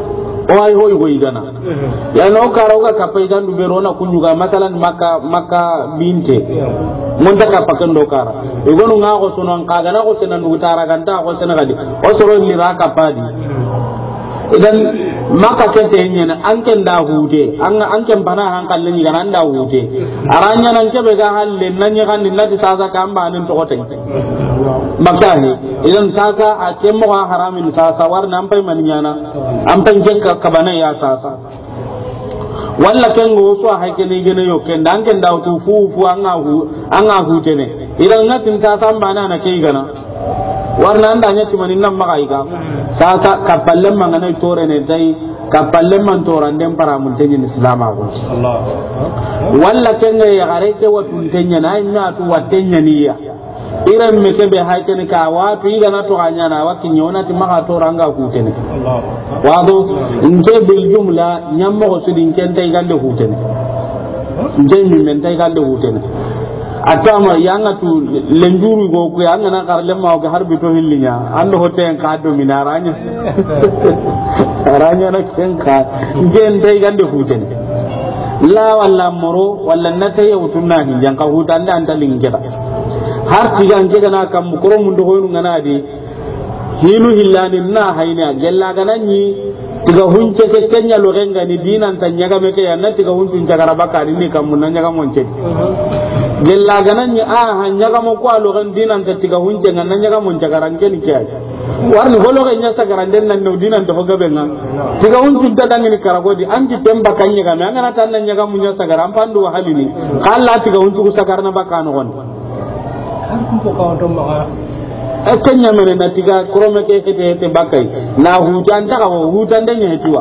o ay hoy hoy gana ya no karo ga kapai dan du berona kunyuga matalan maka binte monta kapakan do kara e gonu nga ko sunon kaga na ko senan du tara ganta ko senagadi o soro ni ra kapadi idan maka kete nyana anken da hude anken bana hankalin ni ganan da hude aranya nan ke be ga halle nan ya kan dinna sasa kamba nan to kotai makani idan sasa a kemmo haramin sasa warna ampai maninyana ampan jenka kabana ya sasa walla kengo so haikene gene yo ken dan ken da tu fu anga hu tene idan natin sasa bana na kai gana warna anda nyati manin nan maka iga sasa kapallem mangana tore ne dai kapallem man toran dem para mun tenyin islam ko Allah walla kenga ya garete watun tenya na ina tu watenya niya iran me kebe haitene ka watu iga na to anya na wakin yona ti maka toranga ku tene Allah wado nje bil jumla nyammo ko sudin kente igande ku tene nje min men tay gande ku tene atama yanga tu lenjuru go ko yanga na karle ma ko harbi to hillinya ando hoten ka do minaranya aranya na kenka ngen dai gande huten la walla moro walla nata yautunna hin janka hutan da antalin gida har tigan ke na kam ko mun do hoynu ngana di hinu hillani na hayna gella gananyi tiga hunce ke kenya lo renga ni dinan tan nyaga meke ya na tiga hunce jagara bakari ni kam mun nyaga monce gella gananyi han nyaga mo ko lo ran dinan ta tiga hunce ngan nyaga mon jagara ngeni kya warni holo ga nyasa garanden nan no dinan to gabe nan tiga hunce ta dan ni karagodi anji temba kanya ga me ngana tan nyaga mun nyasa garam pandu halini kala tiga hunce ku sakarna bakano gon ko ko to ma kenya mene na tiga krome ke te bakai na hujan ta ko hujan den ye tuwa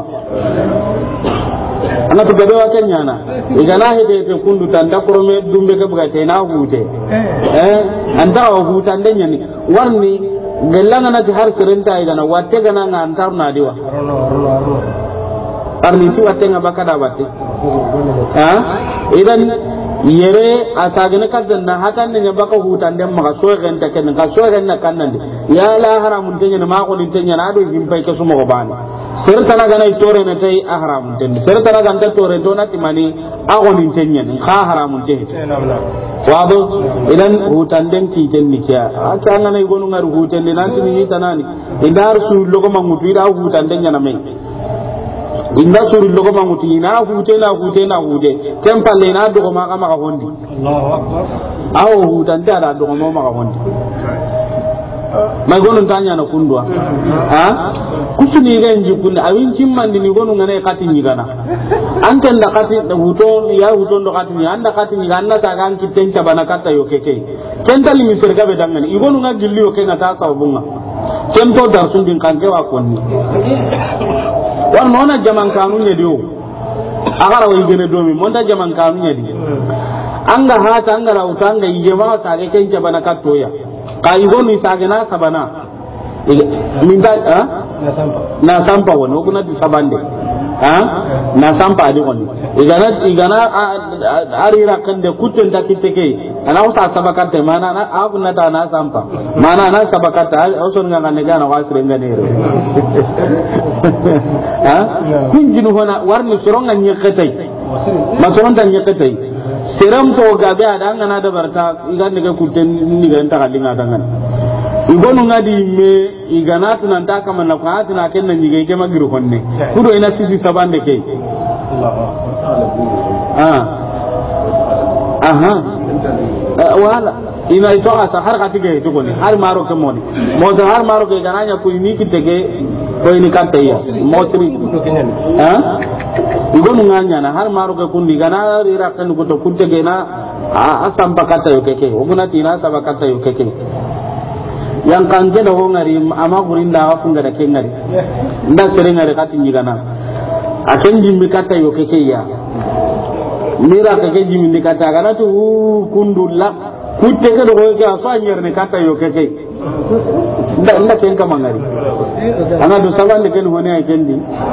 ana to gabe wa kenya na igana hede te kundu tanda krome dumbe ke buga te na hute anda wa hujan den ni warni gelanga na ti har serenta igana watte gana nga antar na diwa arni ti watte nga bakada batte idan yere asagene kadna hatan ne baka hutan dem maka so ganta ken ka so ganna kannande ya la haramun tanya ma ko din tanya na do himpai ke sumo bani ser tana gana tore na tai haramun ten ser tana ganta tore to na timani ago din tanya ka haramun te wado idan hutan dem ki jenni kya aka ngana igonu ngar hutan ni nanti ni tanani indar su logo mangutu ida hutan den nyana mai inda suri logo manguti na hute kempalle na dogo maka maka hondi Allahu akbar aw hutan da dogo maka hondi mai gonu tanya na kundwa kusuni ga inji kunna awin cimmandi ni gonu ngane kati ni gana an kan da kati da huton ya huton do kati ni anda kati ni ganna ta kan kitten ta bana kata yo keke kentali mi serga be dangan igonu nga gilli yo kenga ta sa bunga kento dar sundin kan ke wa konni wan mona jaman kanunya dio agara wa igene domi monda jaman kanunya di anga hata anga rauta anga ijema ta ke kenja bana katoya ka igonu isagena sabana minta na sampa wono kuna di sabande na sampa di woni igana arira kande kuten ta kiteke ana usa sabakate mana na aku nata na sampa mana na sabakata oson nga ngane na wasre ngane re kunjinu hona warni soronga nyekatai masoronda nyekatai seram to gabe ada ngana da barta igande ke kuten ni ga ta kalinga dangan igonu ngadi me iganatu nan ta kama na kwaati na kenna nyige ke magiru honne kudo ina sisi sabande ke wala ina ito asa har katige to goni har maro ke moni mo da har maro ke gananya ko ni kitege ko ni kantaya mo tri igonu nganya na har maro ke kundi gana rira kan ko to kuntege na asam bakata yo keke oguna tina sabakata yo keke yang kanje da ngari ama gurinda afunga da kengari nda serengare kati nyigana akenji mikata yo keke ya mira keke jimi kata kana tu kundulla kutte ke do ko so anyer ne kata yo keke nda kenka mangari ana do sabande ken hone ay kendi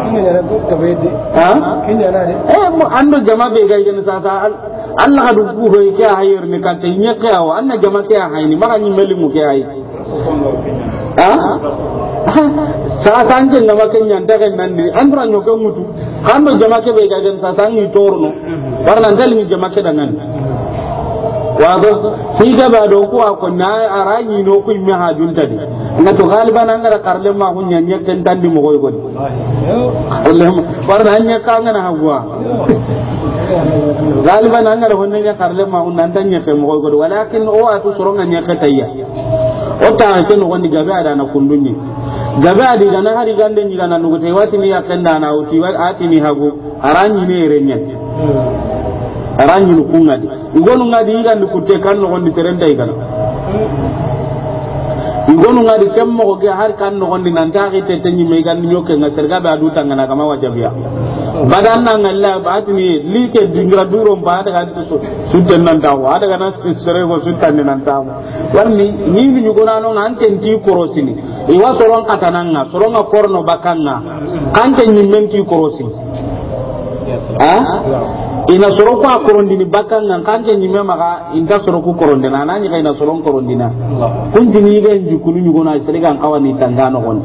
mo ando jama be ga yen sa Allah hadu ku hoy ke hayer ne kata nyeke aw anna jama ke hayni maka nyi meli mu ke ay sasan ken na makanya ndaga nandi andra nyoke mutu kando jamake be gaden sasan ni torno warna ndal ni jamake dangan wado siga ba do ko na arayi no ko mi ha junta di ngato galiban angara karle ma hunya nyekken tandi mo goy godi warna nya ka ngana hagwa galiban angara honnya karle ma hunna tanya ke mo goy godi walakin o atu soronga nyaka tayya o ta ke no gondi gabe ada na kundunni gabe adi dana hari gande ni dana nugo te wati ni yakenda na uti ati ni hagu aranyi ne renya aranyi nu kungadi ngonu ngadi igandi kutte kan no gondi terenda igana ngonu ngadi kemmo ko ge har kan no gondi nan taaki te tanyi me igandi nyoke nga serga ba du tangana kama wajabiya badanna ngalla batini like dingra duro ba daga su sutten nan tawo daga nan sere go suttan nan tawo warni ni nyugo nano anten ti korosini iwa soron katananga soronga korno bakanga kante nyimenti korosi ina soro ko korondini bakanga kante nyimme maka inta soro ko korondina nani kaina soron korondina kunjini ga njukunu nyugo na seriga kawani tangano gon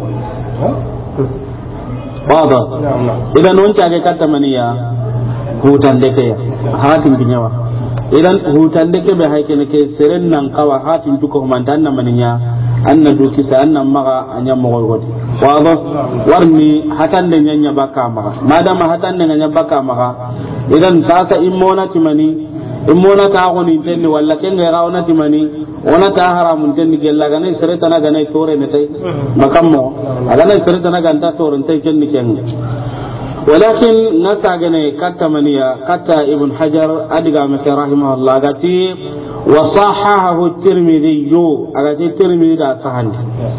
wada idan non tage katamaniya hutande ke hatin binyawa idan hutande ke be haykene ke seren nan kawa hatin tuko mandan na maninya anna duki sa anna maga anya mogol godi wado warni hatande nyanya baka maga madama hatande nyanya baka maga idan sasa immona timani immona ta goni tenni walla kenga rawana timani ona ta haramun tenni gella gane sereta na gane tore ne tay makammo agana sereta na ganta tore tay kenni kenga ولكن نتاجني كتمنيا كتا ابن حجر أدقى مثل رحمه الله قتي وصححه الترمذي أقتي الترمذي دا صحن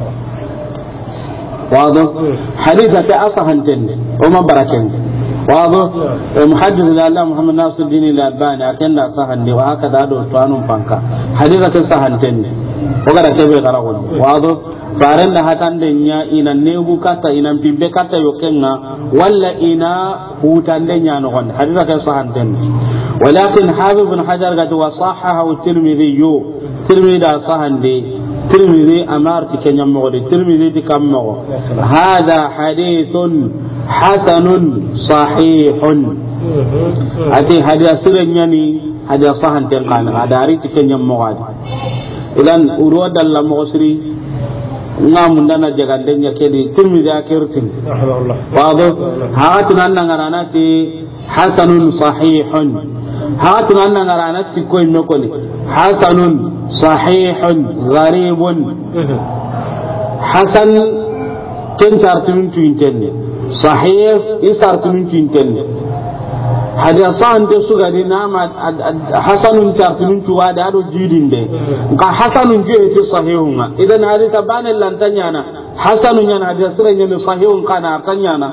واضح حديثة أصحن تن وما بركن واضح محدث الله محمد ناصر الدين الألباني أكن صحن وهكذا دو توانم فانكا حديثة صحن تن وقد كبير غرغل واضح faran da hatan da nya ina negu kata ina pimbe kata yokenga walla ina hutan da nya no gon hadisa ka sahanten walakin habib ibn hajar ga wa sahahu tirmidhi da sahande tirmidhi amar tikenya mo de tirmidhi tikammo hada hadithun hasanun sahihun ati hadisa sirenya ni hadisa sahanten kana adari tikenya mo gadi ilan urwa dalla mo siri ngam ndana jagandenya kedi tirmidhi akirtin wado haatun anna ngaranati hasanun sahihun haatun anna ngaranati koy nokoli hasanun sahihun gharibun hasan ken tartimin tu intenne sahih isartimin tu intenne hada sante suga di nama hasanun tartimin tu wada do jidinde ka hasanun je ti sahihun idan hadisa bana lantanya na hasanun yana hadisa siranya ni sahihun kana tanyana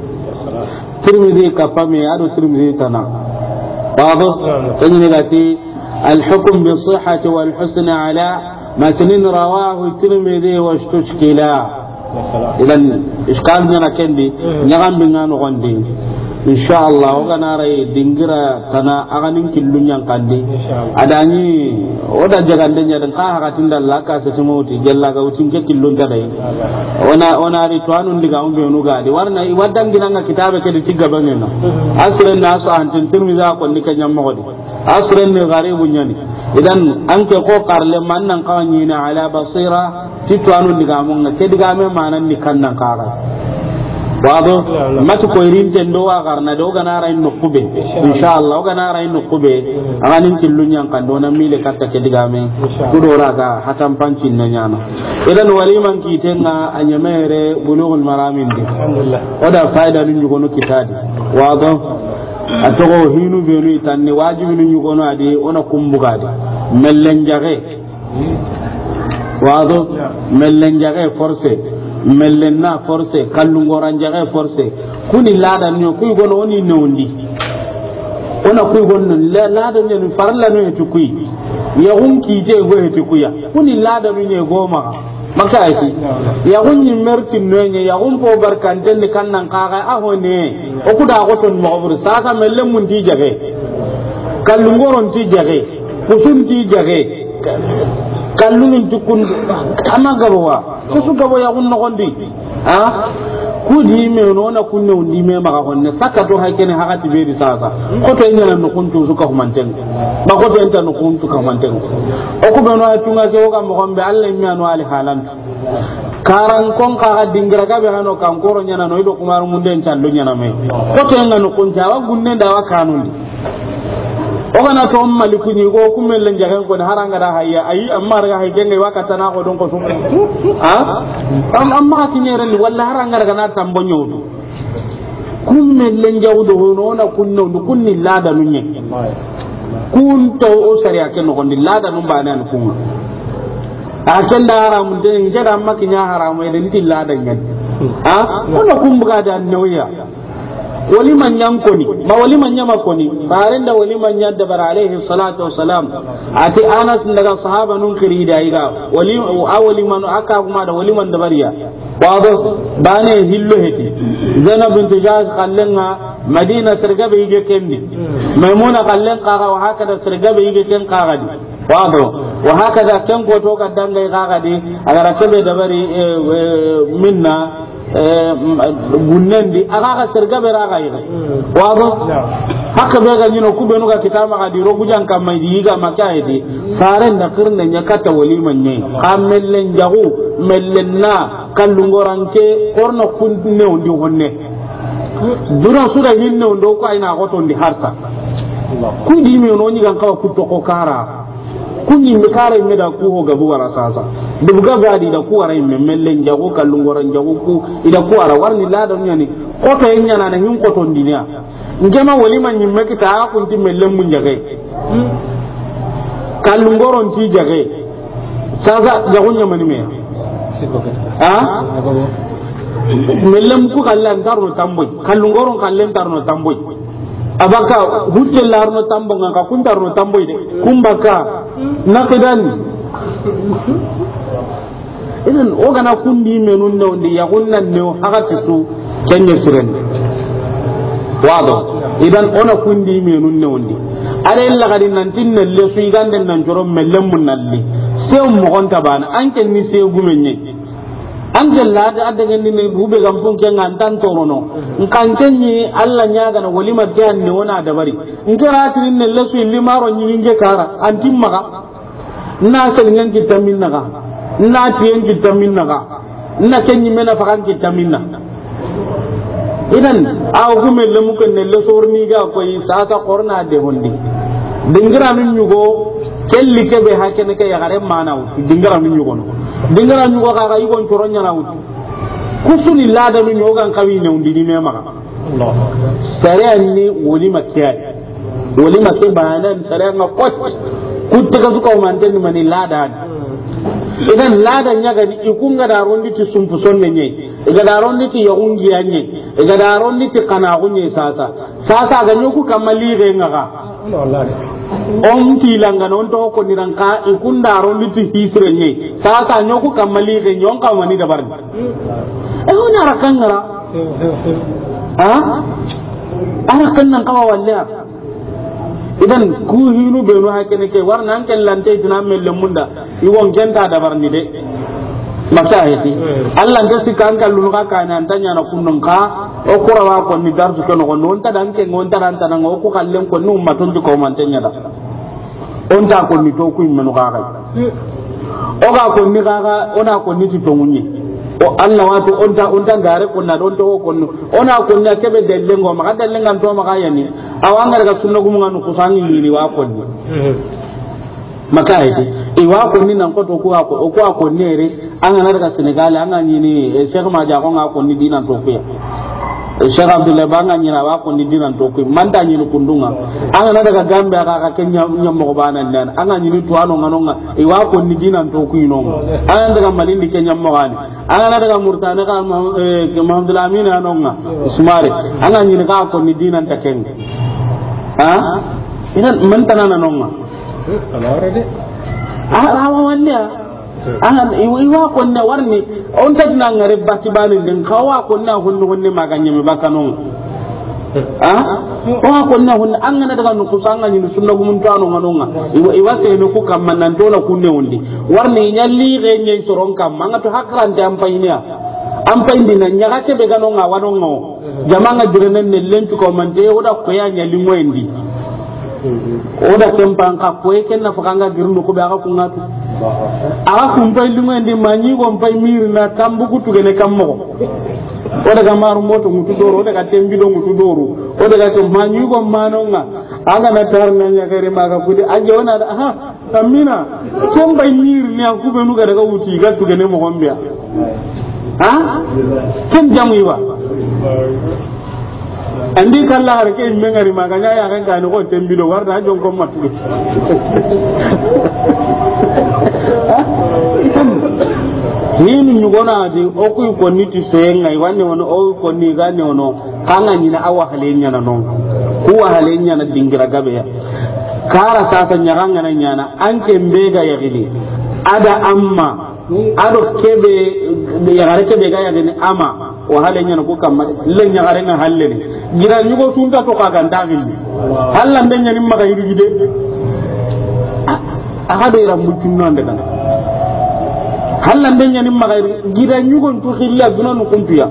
tirmidhi ka fami ado tirmidhi tana wado tanyini gati الحكم بالصحة والحسن على متن رواه الترمذي واستشكلا إذن إشكال من كندي نعم بنا نغندي إن شاء الله وكنا رأي دينغرا كنا أغنين كلون ينقندي أداني ودا جغندي يدن قاها قتند الله كاسسموتي جلا قوتين كلون تدعي ونا ريتوانون لغاهم بيونوغادي warna iwadan ginanga kitabe kedi tiga bangena asren naso antin tirmidhi ko ndika nyamogodi asren ni garibu nyani idan anke ko karle mannan kawanyina ala basira titwanu ligamunga kedigame manan ni kannan kara wado matu ko irin tendo wa garna do gana ray nokube inshallah o gana ray nokube amanin killunya kan do na mile katta kedigame kudora ga hatam pancin na nyana idan waliman kitenga anyamere bulughul maramin di alhamdulillah oda faida ni nyugo no kitadi wado atogo hinu benu tanni wajibi ni nyugo no adi ona kumbugadi mellenjage wado mellenjage forcé mellenna forcé kallungoranjage forcé kuni lada nyo kuy gono oni nondi ona kuy gono lada nyo farla no etukui ya hunki je go etukuya kuni lada nyo goma makaiti ya hunni mertin no nya ya humpo barkante ni kannan kaga ahone o kuda goton mawbur saka melle mun ti jage kallungoron ti jage kusun ti jage kallun tukun ama gabawa su gabo ya kunno gondi kudi me nona kunne undi me maka honne sakato hakene hakati be di sasa ko to nyana no kuntu suka humanten ba ko to enta no kuntu ka humanten o ko be no atunga ke o ga mo gombe Allah mi anu ali halan karan kon ka dingira ga be hano kan koro nyana no ido kumaru munde en nyana me ko to ngano kunta wa gunne da wa kanundi o kana to maliku ni go kumel len jagan ko haranga da hayya ayi amma daga hayge ngai wakata na ko don ko sum amma tinyere ni walla haranga daga na tambo nyodo kumel len jawdo hono na kunno kunni lada nunye kun to o sariya ken no gondi lada num bana an kuma aken da haram de ngeda makinya haram e den lada nyen ono kumbuga da noya wali man yankoni ma wali man yama koni faran da wali man yadda bar alaihi salatu wassalam ati Anas daga sahaba nun kiri da yiga wali man aka kuma da wali man da bariya wado bane hillo heti Zainab bint Jahsh kallenga Madina sirgabe yige kendi Maimuna kallen qaga wa hakada sirgabe yige ken qagadi wado wa hakada ken ko to kadanga qagadi agara kebe da bari minna gunnendi aga serga bera ga yiga wado hakka be ga nyino ku benu ga kitama ga di rogu jan kam mai diga makayedi faren da kirne nya kata waliman nye kamellen jagu mellenna kallungoranke korno kunne ondi honne dura sura hinne ondo ko ayna goto ndi harta ku di mi no nyi gan kawa kutto ko kara kunyi mi kare me da ku ho gabu wara sasa dubuga gadi da ku wara me mellen jago kallungoran jago ku ida ku wara warni lada nyani ko to yenya na hin ko to ndinya ngema walima nyimme kita ku nti mellen mun jage kallungoron ti jage sasa jago nyamani me mellen ku kallan tarno tamboy kallungoron kallen tarno tamboy abaka hutte larno tambo ngaka kuntarno tamboy de kumbaka naqidan idan ogana kundi menun ne wanda ya gunnan ne haka su kenya siren wado idan ona kundi menun ne wanda are illa gadin nan tinne le su igande nan joro mellem mun nalli sai mu gonta bana an ken ni sai gumenye an jalla da adaga ni ne bube gam fun ken an tan torono kan kenyi alla nyaga na walima dan ne wona da bari in kira tirin ne le su limaro nyi nge kara an timmaga na selingen kita minna ga na tiyen kita minna ga na kenyi mena fakan kita minna idan aw gume le mu ken le sorni ga ko yi sasa korna de hondi dingira min yugo kelli ke be hakene ke yagare mana u dingira min yugo no dingira yugo ga yugo toronya na u kusuni lada min yugo kan kawi ne undi ni mema Allah sare ni woli makya woli makya banan sare nga kot kutta ka suka manten mani lada idan lada nyaga di ikunga da rondi ti sumpu sonne nye iga da rondi ti yagungi anye iga da rondi ti kana gunye sasa ga nyoku kamali re ngaga on ti langa non to ko niranka ikunda rondi ti hisre nye sasa nyoku kamali re nyonka mani da barni ona rakangara ara kannan kawa walla idan ku hinu be no hakene ke warna an kan lante dina melle munda iwon genta da barni de masahiti Allah nda sikan kallu ka kana antanya na kunnon ka o kurawa ko ni darsu ko no non ta dan ke ngon ta dan tan ngo ko kallen ko num matun ko mantenya da on ta ko ni to ku menu ka kai o ga ko ni ga ona ko ni to munyi o Allah wato on ta gare ko na don to ko ona ko na kebe delle ngo ma delle ngam to ma kayani awanga daga sunna gumu nganu ko sangi ni wa ko ni makaidi e wa ko ni nan ko to ko ko nere an na daga Senegal an ni Sheikh Maja ko nga ko ni dinan to ko Sheikh Abdullah banga ni na wa ko ni dinan to ko manda ni kundunga an na daga Gambia ka Kenya nyam mo banan nan an ni to ano nganonga e wa ko ni dinan to ko ino an daga Malindi Kenya mo gani an na daga Murtana ka Muhammad Amin anonga Ismail an ni ka ko ni dinan ta ken idan man tanana nonga alawrade awa wanda iwa ko ne warni on tadna ngare bati bani den kawa ko na hunno honne maganye me bakanon o ko na hun an ngana daga no kusanga ni sunna gumun tano nganonga iwa se no ku kam nan dona kunne wondi warni nyalli re nyai soron kam manga to hakran ta ampainia ampaindi na nyaga ke be ganonga wanongo jamanga direnen ne lentu ko mante oda ko ya nyalli ngoendi oda kempan ka ko ken na fakanga girnu ko be aka kungatu aka kumpai ngoendi manyi ko mpai mirna tambugu tugene kammo oda ga maru moto mutu doro oda ga tembido mutu doro oda ga to manyi ko manonga aga na tarna nya gare maga kudi aje ona aha tamina kembai mirni aku be nu ga daga wuti ga tugene mo gombia ha ken jamuiwa andi kala har ke mengari maganya ya kan kan ko tembido warda jon ko matu ni nyugona di oku ko niti senga iwanne wono o ko ni gane wono kanga ni na awa halenya na non ku halenya na dingira gabe ya kara sasa nyaranga na nyana anke mbega ya gili ada amma ado kebe yagare kebe ga yagene ama wa halenya no ko kamma len yagare nga hallene gira nyugo tunta to kaga ndagindi hallan den nyani maga yidu gide aha de ram mutunno ande kan hallan den nyani maga gira nyugo to khilla duna no kumpiya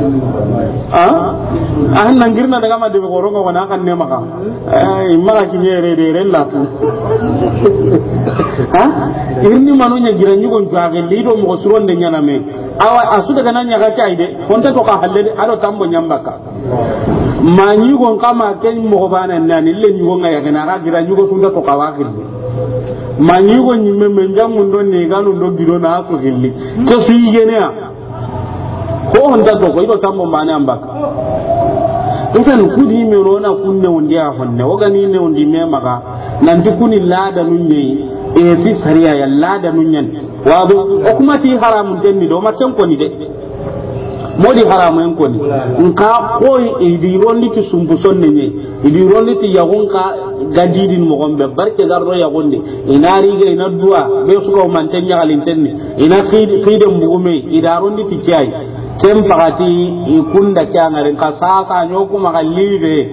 nan girna daga ma de ko rongo wana kan ne maka maga kinyere de rella fu irni manonya gira nyugo to age lido mo suronde nyana me awa asu daga nan nyaga kai de honta to ka halle ado tambo nyambaka ma nyugo kama ken mo bana nani le nyugo ngaya kana ga gira nyugo tunda to ka wakil ma nyugo nyimme men jamu ndo ne ganu ndo giro na ko hilli to fi yene ko honta to ko ido tambo mane ambaka idan kudi me rona kunne wondia honne wogani ne wondi me maga nan dukuni lada nunye e fi sariya ya lada nunyan wado o kuma ti haramun denni do ma tan ko ni de modi haramu en ko ni nka koy e di rondi ti sumbu sonne ni e di rondi ti yagunka gadidin mo gombe barke garro yagonde inari ge ina duwa be su ko man tan yagalin tenni ina khide mbugume ida rondi ti kiyai tem pagati ikunda kyanga ren ka sasa nyoku magalive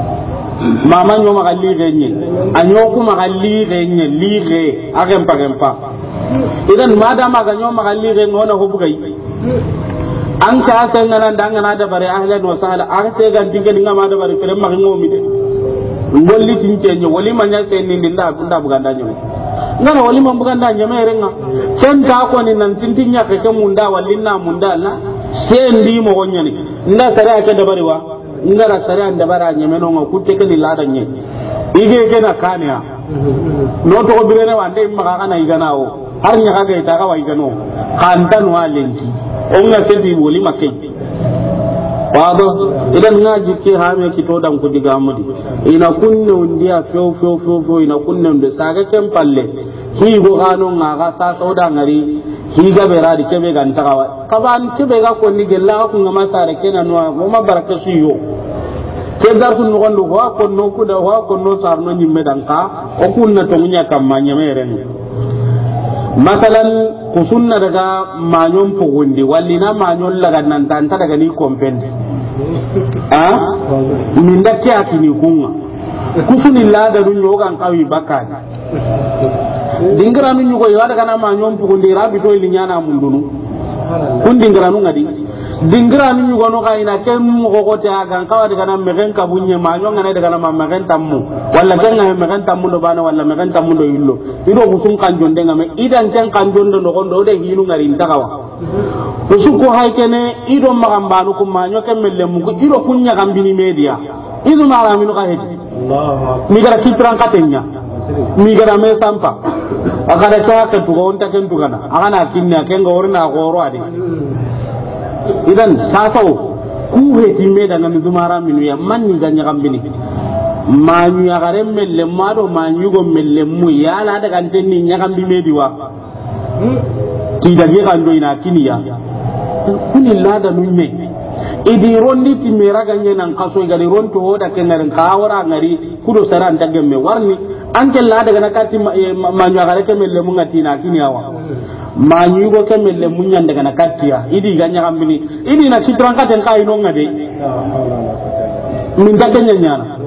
mama nyo magalive nyi anyoku magalive nyi live agempa idan madama ga nyo magalive ngona hobugai an ka san nan dangana da bare ahlan wa sahla aka ce ga dinga ngama da bare fere magin ngomi de ngolli tinke nyo wali manya sen ni nda buganda nyo ngana wali man buganda nyo merenga sen ta ko ni nan tintinya ka ke munda wallinna munda na sen ndi mo gonyani nda sare ake da barewa ngara sare an da bara nyemeno ngo kutte ke ni lada nye ige ke na kania no to ko birene wande maga kana igana o har nya ga ita ga wa igano kan tan wa lenki onga ke di woli makai wado idan ngaji ke ha me kito dan ku diga mudi ina kunne undia fo ina kunne unde saga kem palle hi go gano ngaga sa sauda ngari hi ga beradi kebe gan tagawa kaban kebe ga ko ni gella ko ngama sare kenan wa mo ma baraka siyo ke dar kun no gondo wa ko no ku da wa ko no sar no nyimme dan ka o kunna to nya kam ma nyameren masalan kusunna daga manyon pugundi wallina manyon laga nan tanta daga ni kompendi min da kiyati ni kunga kusuni lada dun yogan kawi bakani dingira nu nyugo yo daga na manyon pugundi rabi to linyana mundunu kun dingira nu ngadi dingira nu nyugo no kaina ken mo ko ta gan kawa daga na megen ka bunye manyon ngane daga na megen tammu walla ken na megen tammu do bana walla megen tammu do yillo ido kusun kan jonde ngame idan ken kan jonde no gondo de hinu ngari ntakawa usuko haykene ido magambanu ko manyo ken melle mu ko ido kunya gambini media ido mara minu ka hedi mi gara kitran katenya mi gara me sampa akada ta ka tugo onta ken tugana akana kinna ken gorna goro ade idan sasaw ku heti meda ngam zumara minu ya manni ganya gambini manyu ya gare melle mado manyu go melle mu ya la daga tenni nyagambi mediwa ti dage kando ina kiniya kuni lada numme idi rondi ti mera ganye nan kaso gari ronto hoda kenarin kawara ngari kudo saran dagemme warni anke lada gana kati manyu gare ke melle mu ngati na kiniyawa manyu go ke melle mu nyanda gana katiya idi ganya gambini idi na kitran katen kai no ngade min dagenya nyana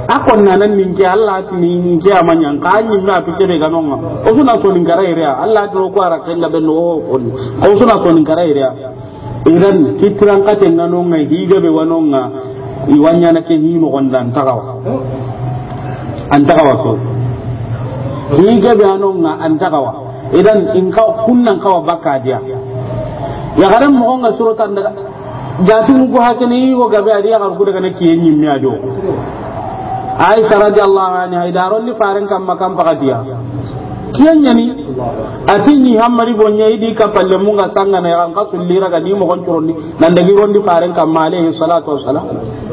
akon nanan ninke Allah tini ninke amanya kanyi na tukebe ganonga o suna so ningara area Allah to ko ara kenga benno o suna so ningara area iran kitran kate nanonga higa be wanonga iwanya na ke hino gonda antagawa so higa be anonga antagawa idan in ka kunnan kawa bakadia ya garan mo nga suratan daga jatu mu ko hakani ko gabe ariya gar ko daga nake yin mi ado Aisha radhiyallahu anha idaron li faran kam makam pakadiya kiyanya ni atini hammari bonya idi kapalle mu ga sanga na ran ka sullira ga ni mo gon turonni nan da giron di faran kam alayhi salatu wassalam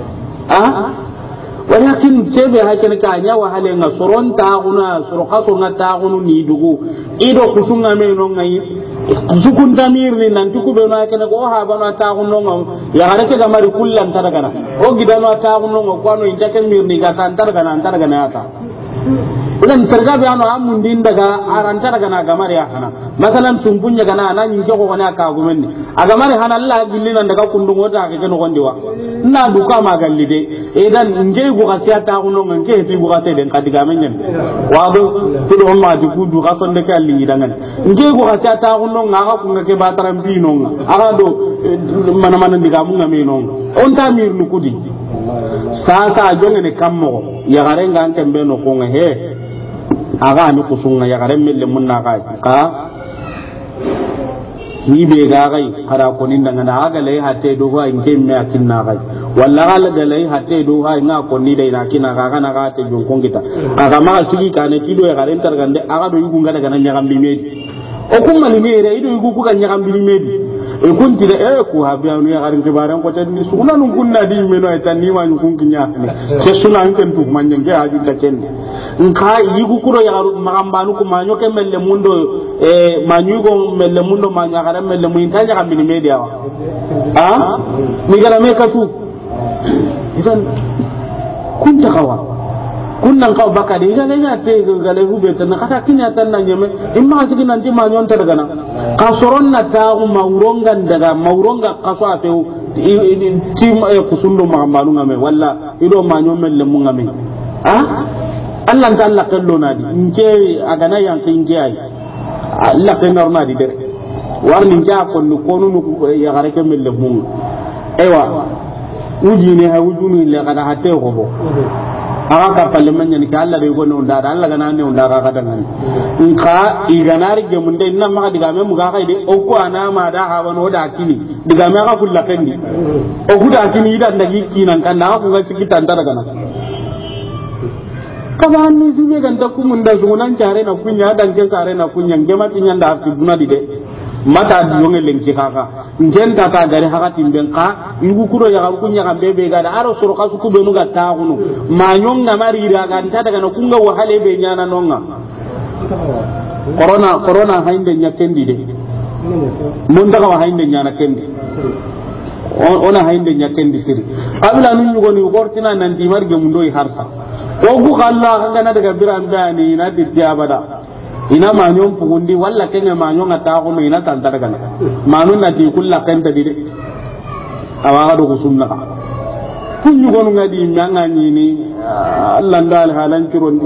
walakin tebe hakene ka nya wa hale nga soron ta guna surqa so ngata gunu ni dugu ido kusunga me no ngai sukun tamir ni nan tuku be na kene ko ha bana ta gunu ngam ya harake ga mari kullan taragana o gidano ta gunu ngo kwano injake mir ni ga tan taragana ata ulan targa be ano amundin daga aranta daga na gamar ya hana masalan sumpunya gana nan yin ko gona ka gumenni aga mari hana Allah gillina daga kundun wata ga gano gondiwa ina duka magalli de idan nge go gasiya ta kuno nge ti go gasiya den kadiga menyen wado tudo ma ji kudu ka sonde ka lingi dangan nge go gasiya ta kuno ngaga kunga ke bataram bino aga do mana diga mun ngame no on ta mir nu kudi sasa jongene kammo ya garenga antembe no ko he aga mi kusunga ya garen mille munna ka ni be ga gai hara ko nin daga na aga lai hatte do ha in kem me akinna gai walla ala da lai hatte do ha ina ko ni dai na kina ga kana ga te jon kongita aga ma sigi kana kido ya garen tar gande aga do yugo ngada kana nyagam bi medi o kuma ni mere ido yugo ku kan nyagam bi medi e kunti da ku ha biya no ya garen ke baran ko tan ni suna nun kunna di me no tan ni ma nyun kun kinya ne ke suna an kan tu manyen ke haju da ken nka yigu kuro ya garu magambanu ko manyo ke melle mundo manyugo melle mundo manya gara melle mu intanya ka bini media wa mi gara me katu idan kunta kawa kunnan kawa bakari ga nya te ga le hube tan kata kinya tan na nyeme imma sigi nanti manyon ta daga na ka soron na ta mauronga kaso ate tim kusundo magambanu ngame walla ido manyo melle mu ngame Allah ta Allah kallo na di nke agana yanke nke ai Allah ke norma di der warni ja ko nu konu ya gare ke melle mun ewa uji ne ha wujuni le kada hatte ko bo aga ka parlement ni ka Allah be gono ndara Allah gana ne ndara ka dangan in ka iganari ge mun dai nan maka diga me mu ga kai de o ko ana ma da ha wano da kini diga me ka kulla kandi o guda kini idan da kinan kan na ku ga cikitan ta daga nan kaba ni sibe kan ta kumun da sunan care na kunya dan ke care na kunya ngema tinya da afi duna di de mata di yonge lenki kaka ngenta ta gari haka timben ka yugu kuro ya kunya kan bebe ga da aro suru kasu ku benu ga ta hunu manyon na mari ra ga ta daga na kunga wahale be nyana nonga corona hainde nya kendi de mun daga wa hainde nya na kendi ona hainde nya kendi siri abula nun yugo ni gortina nan di marge mun doyi harsa ogu kalla kanga na daga biran dani na ditti abada ina manyon pugundi walla kenya manyon ata ko ina tanta daga na manun na ti kulla kenta dide awaga do kusunna kunyu gonu ngadi nyanga ni Allah ndal halan kirondi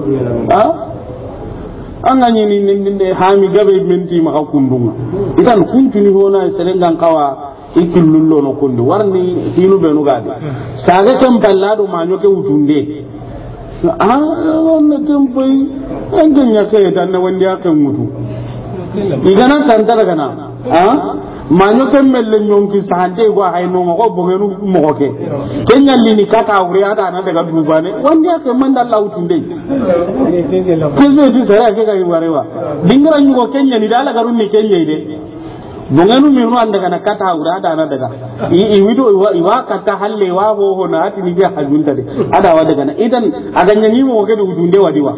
anga ni ni hami gabe menti maka kundunga idan kuntuni hona serengan kawa ikillullo no kundu warni hinu benu gade saga kam ballado manyo ke utunde wannan tempai an ganya kai dan wanda ya kan mutu igana tanta daga na manyo kan mellen yonki sahante go hay no ko bogenu mo ko ke kenya lini kata wuri ada na daga duba ne wanda ya kan man da Allah utunde kezo di sara ke kai warewa dingara nyugo kenya ni dala garun ni kenya ide bongenu mi no anda kana kata wuri ada na daga i wido iwa kata halle wa ho na ati ni ga hajunta de ada wa daga na idan aganya ni mo ke du dunde wadiwa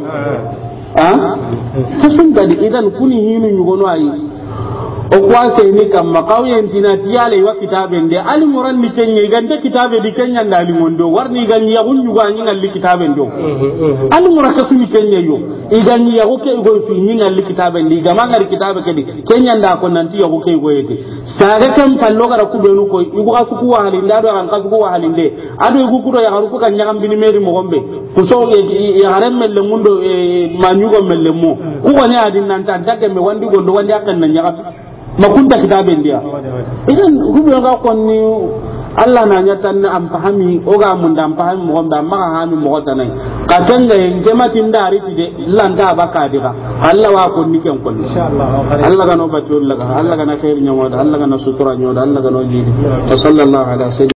sun da idan kuni hinu nyugo no ayi o kwase ni kam makawiyen tinati yale wa kitaben de ali muran ni kenye gande kitabe di kenya ndali ngondo warni ganyi ya hunju ga nyinga li kitaben do ali muraka suni kenye yo iganyi ya ko ke go fi nyinga li kitaben di gama ngari kitabe ke di kenya nda ko nanti ya ko ke go yete saga kam pallo gara ku benu ko igu asuku wa halinde ado kan kasuku wa halinde ado igu kuro ya garu kan nyagam bini meri mo gombe ku so ya garam melle mundo manyugo melle mo ku woni adin nan ta dake me wandi gondo wandi akan nan nyaga makunta kitaben dia idan rubu ga konni Allah na nyatan am pahami oga mun dam pahami mo gombe amma ha mi mo tanai ka tanga en jematin dari tide landa baka dira Allah wa konni ken konni inshallah Allah ga no batul Allah ga na khair nyamoda Allah ga na sutura nyoda Allah ga no jidi sallallahu alaihi